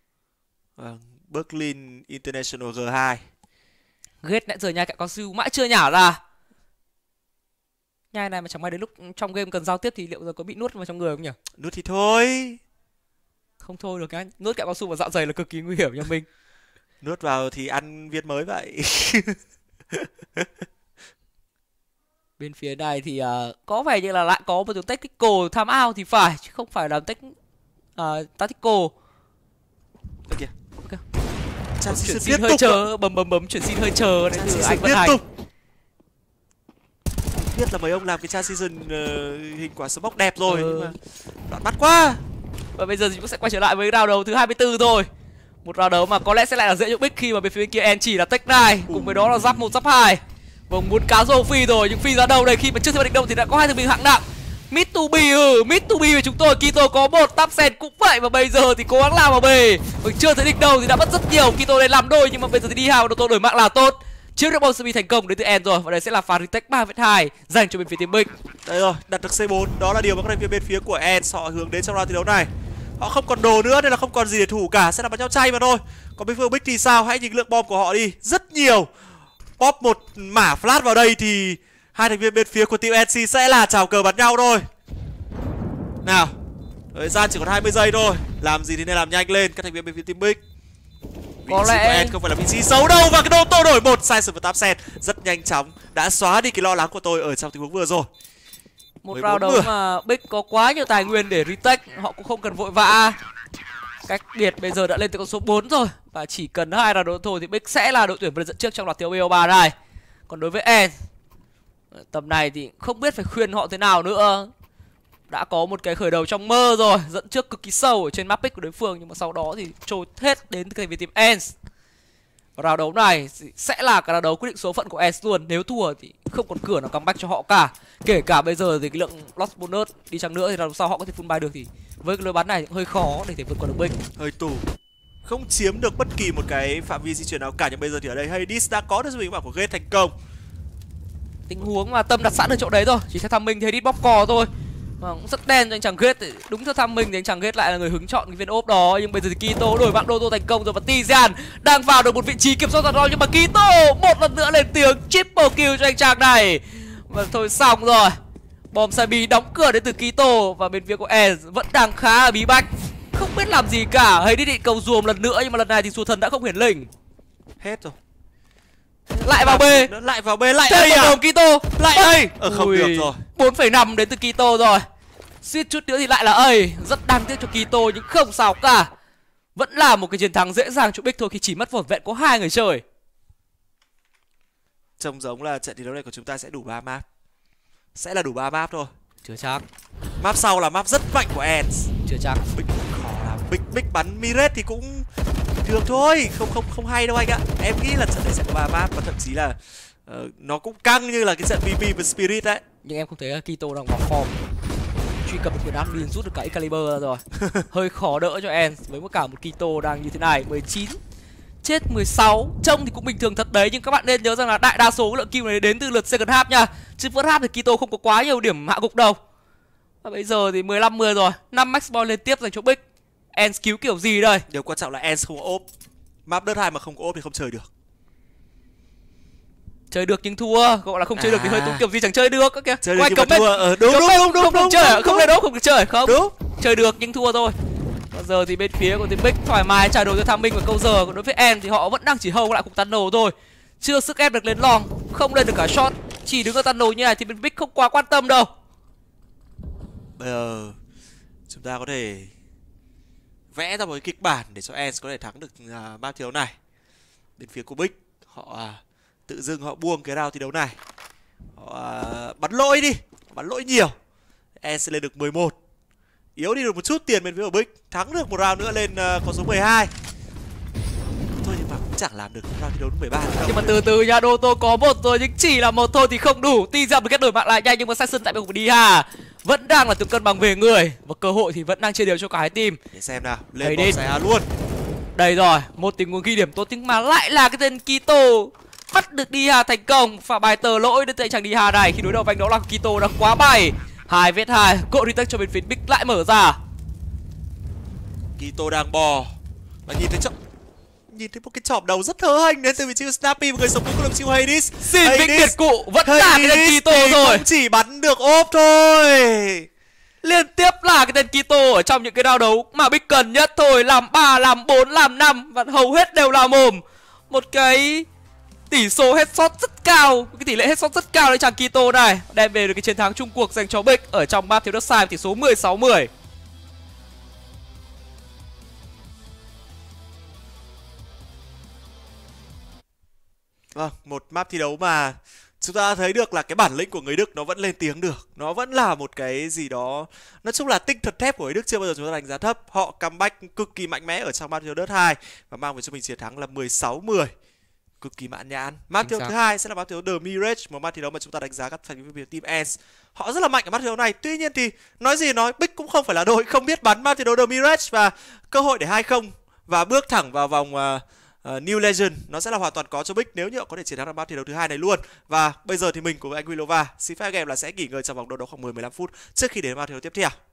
Berlin International G2. Ghét nãy giờ nhai kẹo cao su mãi chưa nhả ra. Nhai này mà chẳng may đến lúc trong game cần giao tiếp thì liệu giờ có bị nuốt vào trong người không nhỉ? Nuốt thì thôi. Không thôi được anh. Nuốt kẹo cao su vào dạ dày là cực kỳ nguy hiểm nha mình. Nuốt vào thì ăn viên mới vậy. Bên phía này thì có vẻ như là lại có một chút tactical time out thì phải, chứ không phải là tactical. Kìa. Chuyển xin hơi chờ, bấm chuyển xin hơi chờ đấy từ anh Vận Hành. Biết là mấy ông làm cái transition hình quả smoke đẹp rồi nhưng mà đoạn bắt quá. Và bây giờ thì chúng sẽ quay trở lại với round đấu thứ 24 thôi. Một round đấu mà có lẽ sẽ lại là dễ cho Big khi mà bên phía bên kia En chỉ là tech 9 cùng với đó là giáp 1 giáp 2. Vâng, muốn cá rô phi rồi nhưng phi ra đâu đây, khi mà chưa thấy định đâu thì đã có hai thằng mình hạng nặng. Mid to B mid to B với chúng tôi. Kito có một, Tapsen cũng vậy và bây giờ thì cố gắng làm vào bề. Mình chưa thấy địch đâu thì đã mất rất nhiều. Kito đây làm đôi nhưng mà bây giờ thì đi hào Doto đổi mạng là tốt. Chiếc được bom thành công đến từ En rồi và đây sẽ là pha retake 3-2 dành cho bên phía team Big. Đây rồi, đặt được C4, đó là điều mà các thành viên bên phía của En họ hướng đến trong round thi đấu này. Họ không còn đồ nữa nên là không còn gì để thủ cả, sẽ là bắn nhau chay mà thôi. Còn bên phía Big thì sao? Hãy nhìn lượng bom của họ đi, rất nhiều. Pop một mả flash vào đây thì hai thành viên bên phía của team NC sẽ là chào cờ bắn nhau thôi. Nào, thời gian chỉ còn 20 giây thôi, làm gì thì nên làm nhanh lên các thành viên bên phía team Big. Có lẽ không phải là vị trí xấu đâu và cái đồ tô đổi một Syson và Tapsen rất nhanh chóng đã xóa đi cái lo lắng của tôi ở trong tình huống vừa rồi. Một round đấu mà Big có quá nhiều tài nguyên để retake, họ cũng không cần vội vã. Cách biệt bây giờ đã lên tới con số 4 rồi và chỉ cần 2 round đấu thôi thì Big sẽ là đội tuyển vượt dẫn trước trong loạt thi đấu BO3 này. Còn đối với En, tầm này thì không biết phải khuyên họ thế nào nữa. đã có một cái khởi đầu trong mơ rồi, dẫn trước cực kỳ sâu ở trên map pick của đối phương, nhưng mà sau đó thì trôi hết đến từ thành viên team ENCE. Round đấu này sẽ là cái round đấu quyết định số phận của ENCE luôn. Nếu thua thì không còn cửa nào comeback cho họ cả. Kể cả bây giờ thì cái lượng lost bonus đi chăng nữa thì làm sao họ có thể full buy được, thì với cái lối bắn này cũng hơi khó để thể vượt qua được Big. Hơi tù, không chiếm được bất kỳ một cái phạm vi di chuyển nào cả. Nhưng bây giờ thì ở đây Hades đã có được sự bình bảo của Gate thành công. Tình huống mà Tâm đặt sẵn ở chỗ đấy rồi, chỉ theo thăm mình thì Hades bóp cò thôi. Mà cũng rất đen cho anh chàng Gate. Đúng theo thăm mình thì anh chàng Gate lại là người hứng chọn cái viên ốp đó. Nhưng bây giờ thì Kito đổi mạng Doto thành công rồi, và Tizian đang vào được một vị trí kiểm soát toàn nhưng mà Kito một lần nữa lên tiếng triple kill cho anh chàng này. Và thôi xong rồi. Bom Sabi đóng cửa đến từ Kito, và bên phía của ENCE vẫn đang khá là bí bách, không biết làm gì cả. Hades định cầu rùa một lần nữa nhưng mà lần này thì Sù Thần đã không hiển linh. Hết rồi. Lại vào B. Lại vào B, lại đây à? Kito lại đây. Không được rồi. 4,5 đến từ Kito rồi. Suýt chút nữa thì lại là A. Rất đáng tiếc cho Kito nhưng không sao cả. Vẫn là một cái chiến thắng dễ dàng cho Big thôi, khi chỉ mất vỏn vẹn có 2 người chơi. Trông giống là trận thi đấu này của chúng ta sẽ đủ 3 map. Sẽ là đủ 3 map thôi. Chưa chắc. Map sau là map rất mạnh của ENCE. Chưa chắc. Big khó lắm. Big bắn Miret thì cũng được thôi, không hay đâu anh ạ. Em nghĩ là trận này sẽ có 3 map, và thậm chí là nó cũng căng như là cái trận VP và Spirit đấy. Nhưng em không thấy Kito đang vào form. Truy cập được quyền admin, rút được cả Excalibur ra rồi. Hơi khó đỡ cho ENCE với cả một Kito đang như thế này. 19 chết 16. Trông thì cũng bình thường thật đấy, nhưng các bạn nên nhớ rằng là đại đa số lượng kill này đến từ lượt second half nha. Chứ first half thì Kito không có quá nhiều điểm hạ gục đâu. Và bây giờ thì 15-10 rồi. 5 max ball liên tiếp dành cho Big. ENCE cứu kiểu gì đây? Điều quan trọng là ENCE không có ốp. Map đất 2 mà không có ốp thì không chơi được. Chơi được nhưng thua, gọi là không chơi được thì hơi tốn kiểu gì chẳng chơi được kìa. Chơi được nhưng mà thua. Đúng. Không chơi, không lên đấu không được chơi, không. Đúng. Chơi được nhưng thua thôi. Bây giờ thì bên phía của team Big thoải mái trả đồ cho Tham Minh và câu giờ. Còn đối với ENCE thì họ vẫn đang chỉ hold lại cục tunnel thôi. Chưa sức ép được lên long, không lên được cả shot. Chỉ đứng ở tunnel như này thì bên Big không quá quan tâm đâu. Bây giờ chúng ta có thể vẽ ra một cái kịch bản để cho ENCE có thể thắng được map thi đấu này. Bên phía của Big họ tự dưng họ buông cái round thi đấu này. Họ bắn lỗi đi, bắn lỗi nhiều. ENCE lên được 11. Yếu đi được một chút tiền bên phía của Big. Thắng được một round nữa lên con số 12. Thôi nhưng mà cũng chẳng làm được round thi đấu 13 đâu. Nhưng mà từ từ nha, Doto có một rồi nhưng chỉ là một thôi thì không đủ. Tizian kết đổi mạng lại nhanh nhưng mà Saxon tại bên của Diha vẫn đang là tự cân bằng về người, và cơ hội thì vẫn đang chia đều cho cả hai team. Để xem nào, lên bóng xẻ luôn. Đây rồi, một tình huống ghi điểm tốt nhưng mà lại là cái tên Kito bắt được Diha thành công. Và bài tờ lỗi đến từ anh chàng Diha này khi đối đầu với anh đó là Kito đã quá bay. 2vs2, cộ retake cho bên phía Big lại mở ra. Kito đang bò và nhìn thấy một cái chòm đầu rất thơ hênh đến từ vị trí Snappy, một người sống cũng được chiêu Hades. Xin vĩnh biệt cụ vẫn là cái tên Kito rồi. Cũng chỉ bắn được ốp thôi. Liên tiếp là cái tên Kito ở trong những cái round đấu mà Big cần nhất thôi. Làm 3, làm 4, làm 5 và hầu hết đều là mồm. Một cái tỷ số headshot rất cao, cái tỷ lệ headshot rất cao đấy chàng Kito này, đem về được cái chiến thắng chung cuộc dành cho Big ở trong map thiếu đất sai tỷ số 16-10. Vâng, một map thi đấu mà chúng ta thấy được là cái bản lĩnh của người Đức nó vẫn lên tiếng được. Nó vẫn là một cái gì đó, nói chung là tinh thần thép của người Đức chưa bao giờ chúng ta đánh giá thấp. Họ comeback cực kỳ mạnh mẽ ở trong map thi đấu đất 2 và mang về cho mình chiến thắng là 16-10. Cực kỳ mãn nhãn. Map thi đấu thứ hai sẽ là map thi đấu The Mirage, một map thi đấu mà chúng ta đánh giá các thành viên team ENCE. Họ rất là mạnh ở map thi đấu này. Tuy nhiên thì nói gì nói, Big cũng không phải là đội không biết bắn map thi đấu The Mirage, và cơ hội để 2-0 và bước thẳng vào vòng New Legend nó sẽ là hoàn toàn có cho Big nếu như họ có thể chiến thắng được map thi đấu thứ hai này luôn. Và bây giờ thì mình cùng với anh Willova xin phép các em là sẽ nghỉ ngơi trong vòng đâu đó khoảng 10-15 phút trước khi đến map thi đấu tiếp theo.